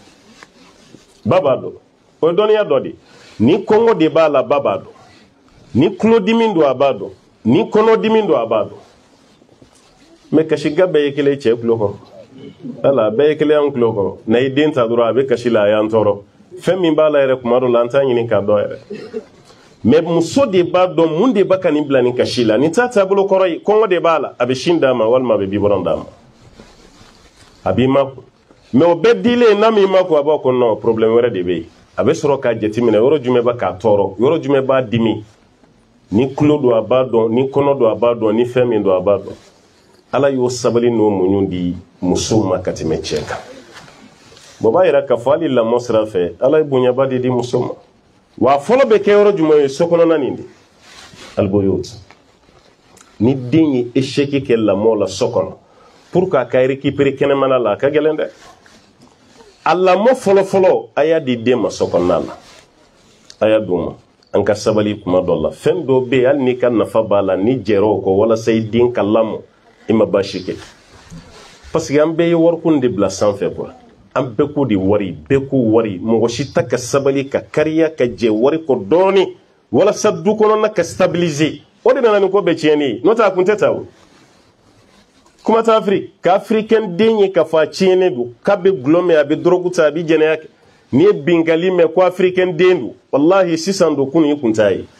dɔn o ye dɔnniya dɔ de ni kɔngɔ de b'a la ba b'a dɔn ni tulodimi don a b'a dɔn ni kɔnɔdimi don a b'a dɔn mais kasiga bɛɛ ye kelen cɛ tulo kɔrɔ ala bɛɛ ye kelen an tulo kɔrɔ na i den ta dɔrɔn a bɛ kasi la a y'an tɔɔrɔ fɛn min b'a la yɛrɛ kuma dɔ la an t'a ɲini k'a dɔn yɛrɛ mais muso de b'a dɔn mun de b'a ka nin bila nin kasi la nin t'a taabolo kɔrɔ ye kɔngɔ de b'a la a bɛ sin d'a ma walima a bɛ bibɔrɔn d'a ma a b'i ma kun mais o bɛɛ dilen n'a m'i ma kun a b'a ko non problème wɛrɛ de bɛ yen a bɛ sɔrɔ k'a jateminɛ yɔrɔ jumɛn b'a k'a tɔɔrɔ yɔrɔ jumɛn b'a dimi ni tulo don a b'a dɔn ni kɔnɔ don a b'a dɔn ni fɛn min don a b'a dɔn ala y'o sabali n'o muɲu di musow ma ka tɛmɛ cɛ kan bon b'a yira k'a fɔ hali lamɔ sira fɛ ala ye bonyaba de di muso ma wa fɔlɔ bɛ kɛ yɔrɔ jumɛn ye so kɔnɔna nin de alboyot ni den ye échec kɛ lamɔ la so kɔnɔ pour que a ka récupérer kɛnɛmana la a ka gɛlɛn dɛ a lamɔ fɔlɔfɔlɔ a y'a di den ma so kɔnɔna la a y'a d'o ma an ka sabali kuma dɔ la fɛn dɔ bɛ yen hali n'i ka nafa b'a la ni jɛra o kɔ walasa i den ka lamɔ i ma baasi kɛ parce que an bɛɛ ye wariko de bila sanfɛ quoi an bɛɛ ko de wari bɛɛ ko wari mɔgɔ si ta ka sabali ka kariya ka jɛ wari kɔ dɔɔni walasa du kɔnɔna ka stabiliser o de nana nin ko bɛɛ tiɲɛni ye n'o tɛ a kun tɛ ta o kuma tɛ Afiriki ka Afirikɛn den ye k'a fɔ a tiɲɛnen don k'a bɛ gulɔ mɛn a bɛ dɔrɔgu ta a bɛ jɛnɛya kɛ n'i ye bingali mɛn ko Afirikɛn den don walahi sisan don kunun i kun t'a ye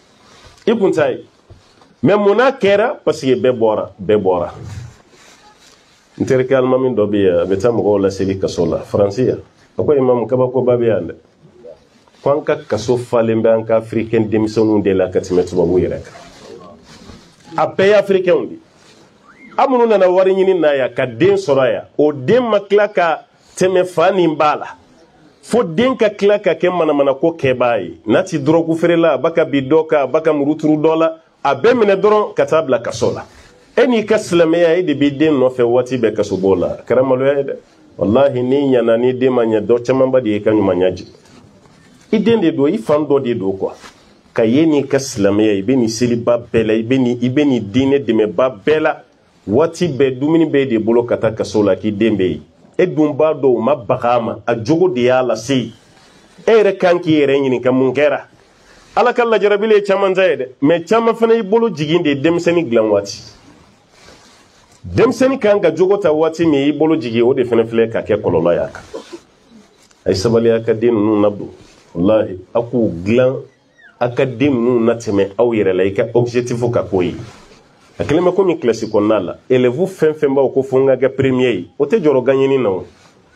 mais mun n'a kɛra parce que bɛɛ bɔra n terikɛ alimami dɔ bɛ yen a bɛ taa mɔgɔw laseli kaso la Faransi yan a ko imamu kabakoba bɛ yan dɛ ko an ka kaso falen bɛ an ka Afirikɛn denmisɛnninw de la ka tɛmɛ tubabu yɛrɛ kan a bɛɛ ye Afirikɛnw de a minnu nana wari ɲini na yan ka den sɔrɔ yan o den ma tila ka tɛmɛ fa nin b'a la fo den ka tila ka kɛ manamana ko kɛbaa ye n'a ti dɔrɔgu feere la a ba ka bi dɔ kan a ba ka muruturu dɔ la a bɛɛ minɛ dɔrɔn ka taa bila kaso la e n'i ka silamɛya e de b'i den nɔfɛ waati bɛɛ kaso b'o la a kɛra maloya ye dɛ wallahi n'i ɲana ni den ma ɲɛ dɔ camanba de ye ka ɲumanya jigin i den de don i fan dɔ de don quoi ka ye n'i ka silamɛya i bɛ nin seliba bɛɛ la i bɛ nin diinɛ dɛmɛba bɛɛ la waati bɛɛ dumuni bɛ de bolo ka taa kaso la k'i den bɛ yen e dun b'a dɔn o ma baga a ma a jogo de y'a lase e yɛrɛ kan k'i yɛrɛ ɲininka mun kɛra ala ka lajarabile ye caman ta ye dɛ mais caman fana y'i bolo jigin de ye denmisɛnnin dilan waati denmisɛnnin kan ka jogo ta waati min y'i bolo jigin o de fana filɛ ka kɛ kɔlɔlɔ y'a kan a ye sabali a ka den ninnu nadon wallahi a k'u dilan a ka den ninnu natɛmɛ aw yɛrɛ la i ka objectif ka k'o ye a kelen bɛ komi kilasi kɔnɔna la élève fɛn fɛn b'aw ko fo n ka kɛ premier ye o tɛ jɔrɔ gaɲini na o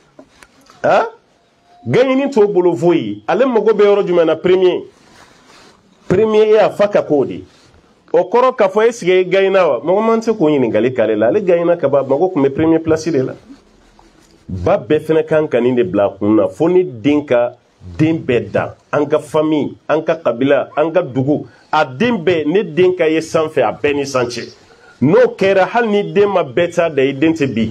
gaɲini t'o bolo foyi ale mago bɛ yɔrɔ jumɛn na premier ye a fa ka k'o de o kɔrɔ k'a fɔ e sigi e gaɲina wa mɔgɔ man tɛ k'o ɲininkali k'ale la ale gaɲina ka ban mago tun bɛ premier place de la ba bɛɛ fɛnɛ kan ka nin de bila a kun na fo ni den ka den bɛɛ dan an ka famille an ka kabila an ka dugu a den bɛɛ ne den ka ye sanfɛ a bɛɛ ni san cɛ n'o kɛra hali ni den ma bɛɛ ta da i den tɛ bi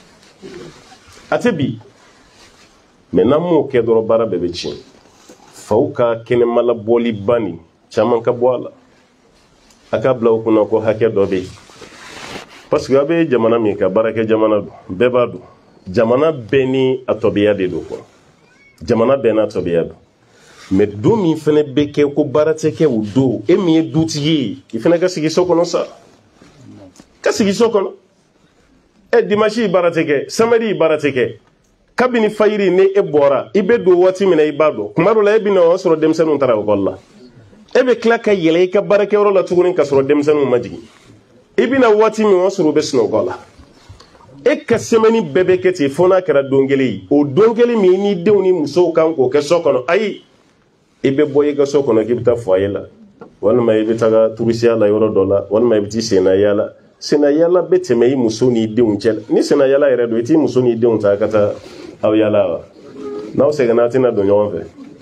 a tɛ bi mais n'an m'o kɛ dɔrɔn baara bɛɛ bɛ tiɲɛ faw ka kɛnɛmalabɔli ba nin caman ka bɔ a la a ka bila u kunna ko hakɛ dɔ bɛ yen parce que a bɛ jamana min ka baarakɛ jamana don bɛɛ b'a dɔn jamana bɛɛ ni a tɔbiya de don quoi jamana bɛɛ n'a tɔbiya don mais don min fana bɛ kɛ ko baara tɛ kɛ o don e min ye dutigi ye i fana ka sigi so kɔnɔ sa ka sigi so kɔnɔ dimanche baara tɛ kɛ samedi baara tɛ kɛ kabini fajiri ni e bɔra i bɛ don waati min na i b'a dɔn kuma dɔ la e bɛ na o sɔrɔ denmisɛnninw taara ekɔli la e bɛ tila ka yɛlɛ i ka baarakɛyɔrɔ la tuguni ka sɔrɔ denmisɛnninw ma jigin i bɛ na waati min o sɔrɔ u bɛ sunɔgɔ la e ka semaine bɛɛ bɛ kɛ ten fo n'a kɛra don kelen ye o don kelen min i ni denw ni musow kan k'o kɛ so kɔnɔ ayi i bɛ bɔ i ka so kɔnɔ k'i bɛ taa foyer la walima i bɛ taga turisiya la yɔrɔ dɔ la walima i bɛ t'i senna yaala senna yaala bɛ tɛmɛ i muso n'i denw cɛ ni senna yaala yɛrɛ don i t'i muso n'i denw ta ka taa aw yaala wa n'aw sɛgɛnna a tɛna don ɲɔgɔn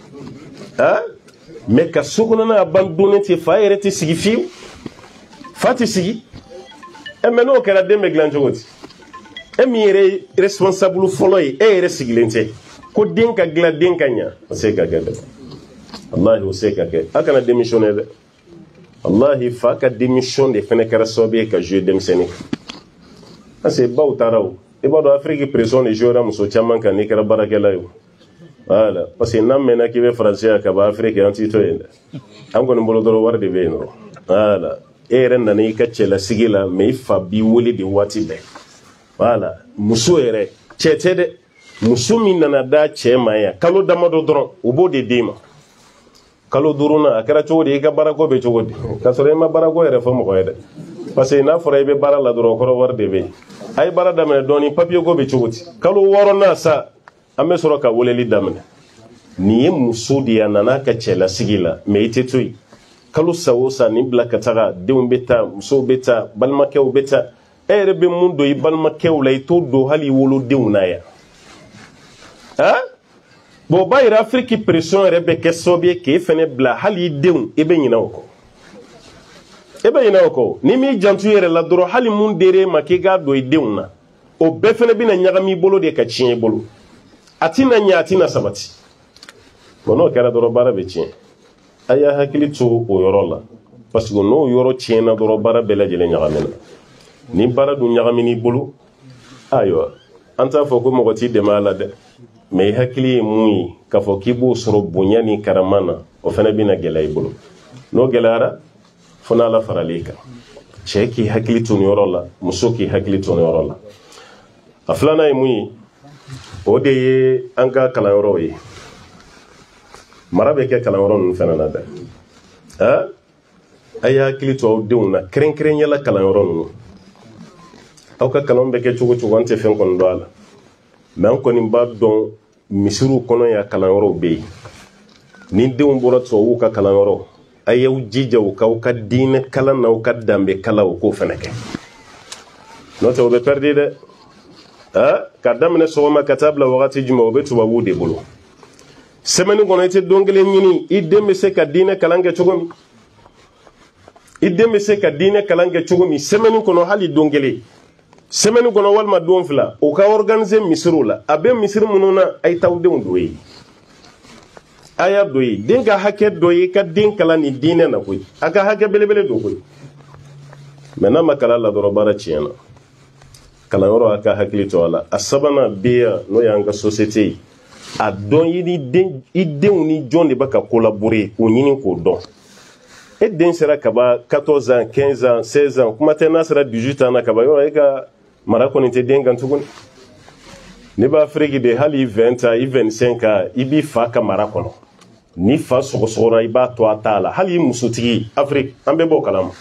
fɛ mais ka so kɔnɔna a ban donnen ten fa yɛrɛ tɛ sigi fiyewu fa tɛ sigi mais n'o kɛra den bɛ dilan cogo di e min yɛrɛ responsable fɔlɔ ye e yɛrɛ sigilen tɛ ko den ka dilan den ka ɲa o se ka kɛ dɛ wallahi o se ka kɛ a kana démissionner dɛ wallahi fa ka démission de fɛnɛ kɛra sababu ye ka jouer denmisɛnnin kan parce que baw taara o i b'a dɔn Afrique pression de jouera muso caman kan n'i kɛra baarakɛla ye o voilà parce que n'an mɛnna k'i bɛ faransɛya ka ban Afrique an t'i to yen dɛ an kɔni bolo dɔrɔn wari de bɛ yen nɔ voilà e yɛrɛ nana i ka cɛlasigi la mais i fa b'i wele de waati bɛɛ voilà muso yɛrɛ cɛ tɛ dɛ muso min nana da cɛ ma yan kalo damadɔ dɔrɔn o b'o de d'e ma kalo duurunan a kɛra cogo di i ka baarako bɛ cogo di k'a sɔrɔ i ma baarako yɛrɛ fɔ mɔgɔ ye dɛ parce que n'a fɔra i bɛ baara la dɔrɔn o kɔrɔ wari de bɛ yen a ye baara daminɛ dɔɔni papier ko bɛ cogo di kalo 6nan sa an bɛ sɔrɔ ka weleli daminɛ nin ye muso de ye a nana ka cɛlasigi la mais i tɛ to yen kalo sa o sa nin bila ka taga denw bɛ taa musow bɛ taa balimakɛw bɛ taa e yɛrɛ bɛ mun don i balimakɛw la i t'o don hali i wolodenw na yan bon ba yɛrɛ Afrique pression yɛrɛ bɛ kɛ sababu ye k'e fɛnɛ bila hali i denw i bɛ ɲinɛ o kɔ ni m'i janto i yɛrɛ la dɔrɔn hali mun dere ma k'i k'a don i denw na o bɛɛ fɛnɛ bɛna ɲagami i bolo de ka tiɲɛ i bolo a tɛna ɲɛ a tɛna sabati bon n'o kɛra dɔrɔn baara bɛ tiɲɛ a y'a hakili to o yɔrɔ la parce que n'o yɔrɔ tiɲɛna dɔrɔn baara bɛɛ lajɛlen ɲagamina ni baara dun ɲagamini bolo ayiwa an t'a fɔ ko mɔgɔ t'i dɛmɛ a la dɛ mais i hakili ye mun ye k'a fɔ k'i b'o sɔrɔ bonya ni karama na o fana bɛna gɛlɛya i bolo n'o gɛlɛyara fo n'ala faral'i kan cɛ k'i hakili to nin yɔrɔ la muso k'i hakili to nin yɔrɔ la a filanan ye mun ye o de ye an ka kalanyɔrɔw ye mara bɛ kɛ kalanyɔrɔ ninnu fana na dɛ a y'a hakili to aw denw na kɛrɛnkɛrɛnyala kalanyɔrɔ ninnu aw ka kalan bɛ kɛ cogo cogo an tɛ fɛn kɔni dɔn a la mais an kɔni b'a dɔn misiriw kɔnɔ ya kalanyɔrɔw bɛ yen ni denw bɔra tubabuw ka kalanyɔrɔ a y'aw jija u k'aw ka diinɛ kalan n'aw ka danbe kalan u k'o fana kɛ n'o tɛ o bɛ pɛridi dɛ ka daminɛ sɔgɔma ka taa bila wagati jumɛn o bɛ tubabuw de bolo semaine kɔnɔ i tɛ don kelen ɲini i den bɛ se ka diinɛ kalan kɛ cogo min i den bɛ se ka diinɛ kalan kɛ cogo min semaine kɔnɔ hali don kelen semaine kɔnɔ walima don fila o ka organiser misiriw la a bɛ misiri minnu na a ye t'aw denw don ye a y'a don ye den ka hakɛ dɔ ye i ka den kalan ni diinɛ na koyi a ka hakɛ belebele don koyi mais n'a ma kalan la dɔrɔn baara tiɲɛna kalanyɔrɔ a ka hakili to a la a sabanan bɛ yan n'o y'an ka société ye a dɔn i denw ni jɔn de bɛ ka collaborer o ɲini k'o dɔn e den sera kaba 14 ans 15 ans 16 ans kuma tɛ n'a sera 18 ans na kaba yɔrɔ e ka mara kɔni tɛ den kan tuguni ne b'a Afrique de hali 20 ans i 25 ans i b'i fa ka mara kɔnɔ ni fa sɔgɔsɔgɔra i b'a to a t'a la hali musotigi Afrique an bɛ bɔ kalama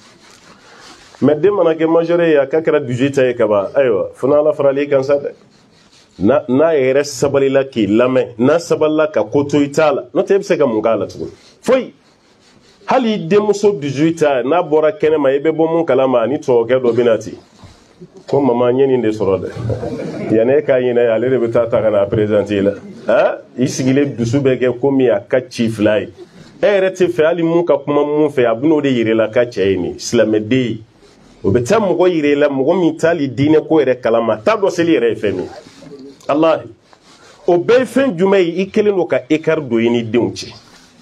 mais den mana kɛ majeur ye a ka kɛra 18 ans ye kaba ayiwa fo n'ala faral'i kan sa dɛ n'a yɛrɛ sabalila k'i lamɛn n'a sabalila ka ko to i t'a la n'o tɛ e bɛ se ka mun k'a la tuguni foyi hali denmuso 18 ans n'a bɔra kɛnɛma i bɛ bɔ mun kalama ni tɔgɔkɛ dɔ bɛna ten ko mama n ye nin de sɔrɔ dɛ yanni e k'a ɲinɛ ale de bɛ taa ta ka na présenter i la i sigilen dusu bɛ kɛ komi a ka ci fila ye e yɛrɛ tɛ fɛ hali mun ka kuma mun fɛ a bɛn'o de yira i la k'a cɛ ye nin silamɛden ye o bɛ taa mɔgɔ yira i la mɔgɔ min t'ali diinɛ ko yɛrɛ kalama t'a dɔn seli yɛrɛ ye fɛn min alahi o bɛɛ ye fɛn jumɛn ye i kelen don ka écart don i ni denw cɛ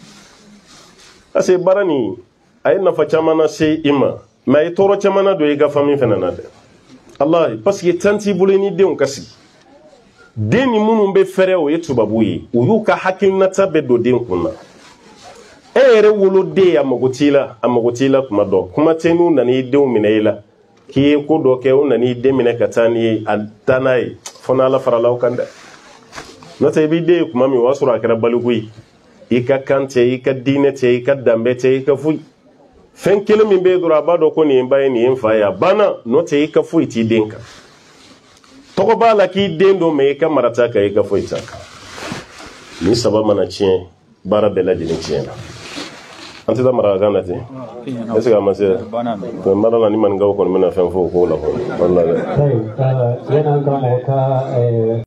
parce que baara nin a ye nafa caman lase i ma mais a ye tɔɔrɔ caman na don i ka famille fana na dɛ alahi parce que temps t'i bolo i ni denw ka sigi den ni minnu bɛ fɛrɛ o ye tubabu ye u y'u ka hakilinata bɛɛ don den kun na e yɛrɛ woloden a mago t'i la kuma dɔ kuma tɛ n'u nana i denw minɛ i la k'i ye ko dɔ kɛ u nana i den minɛ ka taa n'i ye a taa n'a ye fo n'ala farala aw kan dɛ n'o tɛ i b'i den ye kuma min o y'a sɔrɔ a kɛra baliku ye i ka kan tɛ i ka diinɛ tɛ i ka danbe tɛ i ka foyi fɛn kelen min bɛ yen dɔrɔn a b'a dɔn ko nin ye n ba ye nin ye n fa ye a banna n'o tɛ i ka foyi t'i den kan tɔgɔ b'a la k'i den don mais i ka mara t'a kan i ka foyi t'a kan ni saba mana tiɲɛ baara bɛɛ lajɛlen tiɲɛna an tɛ taa marakakan na ten est ce que a ma se baara la ni maninkaw kɔni bɛna fɛn fɔ o ko la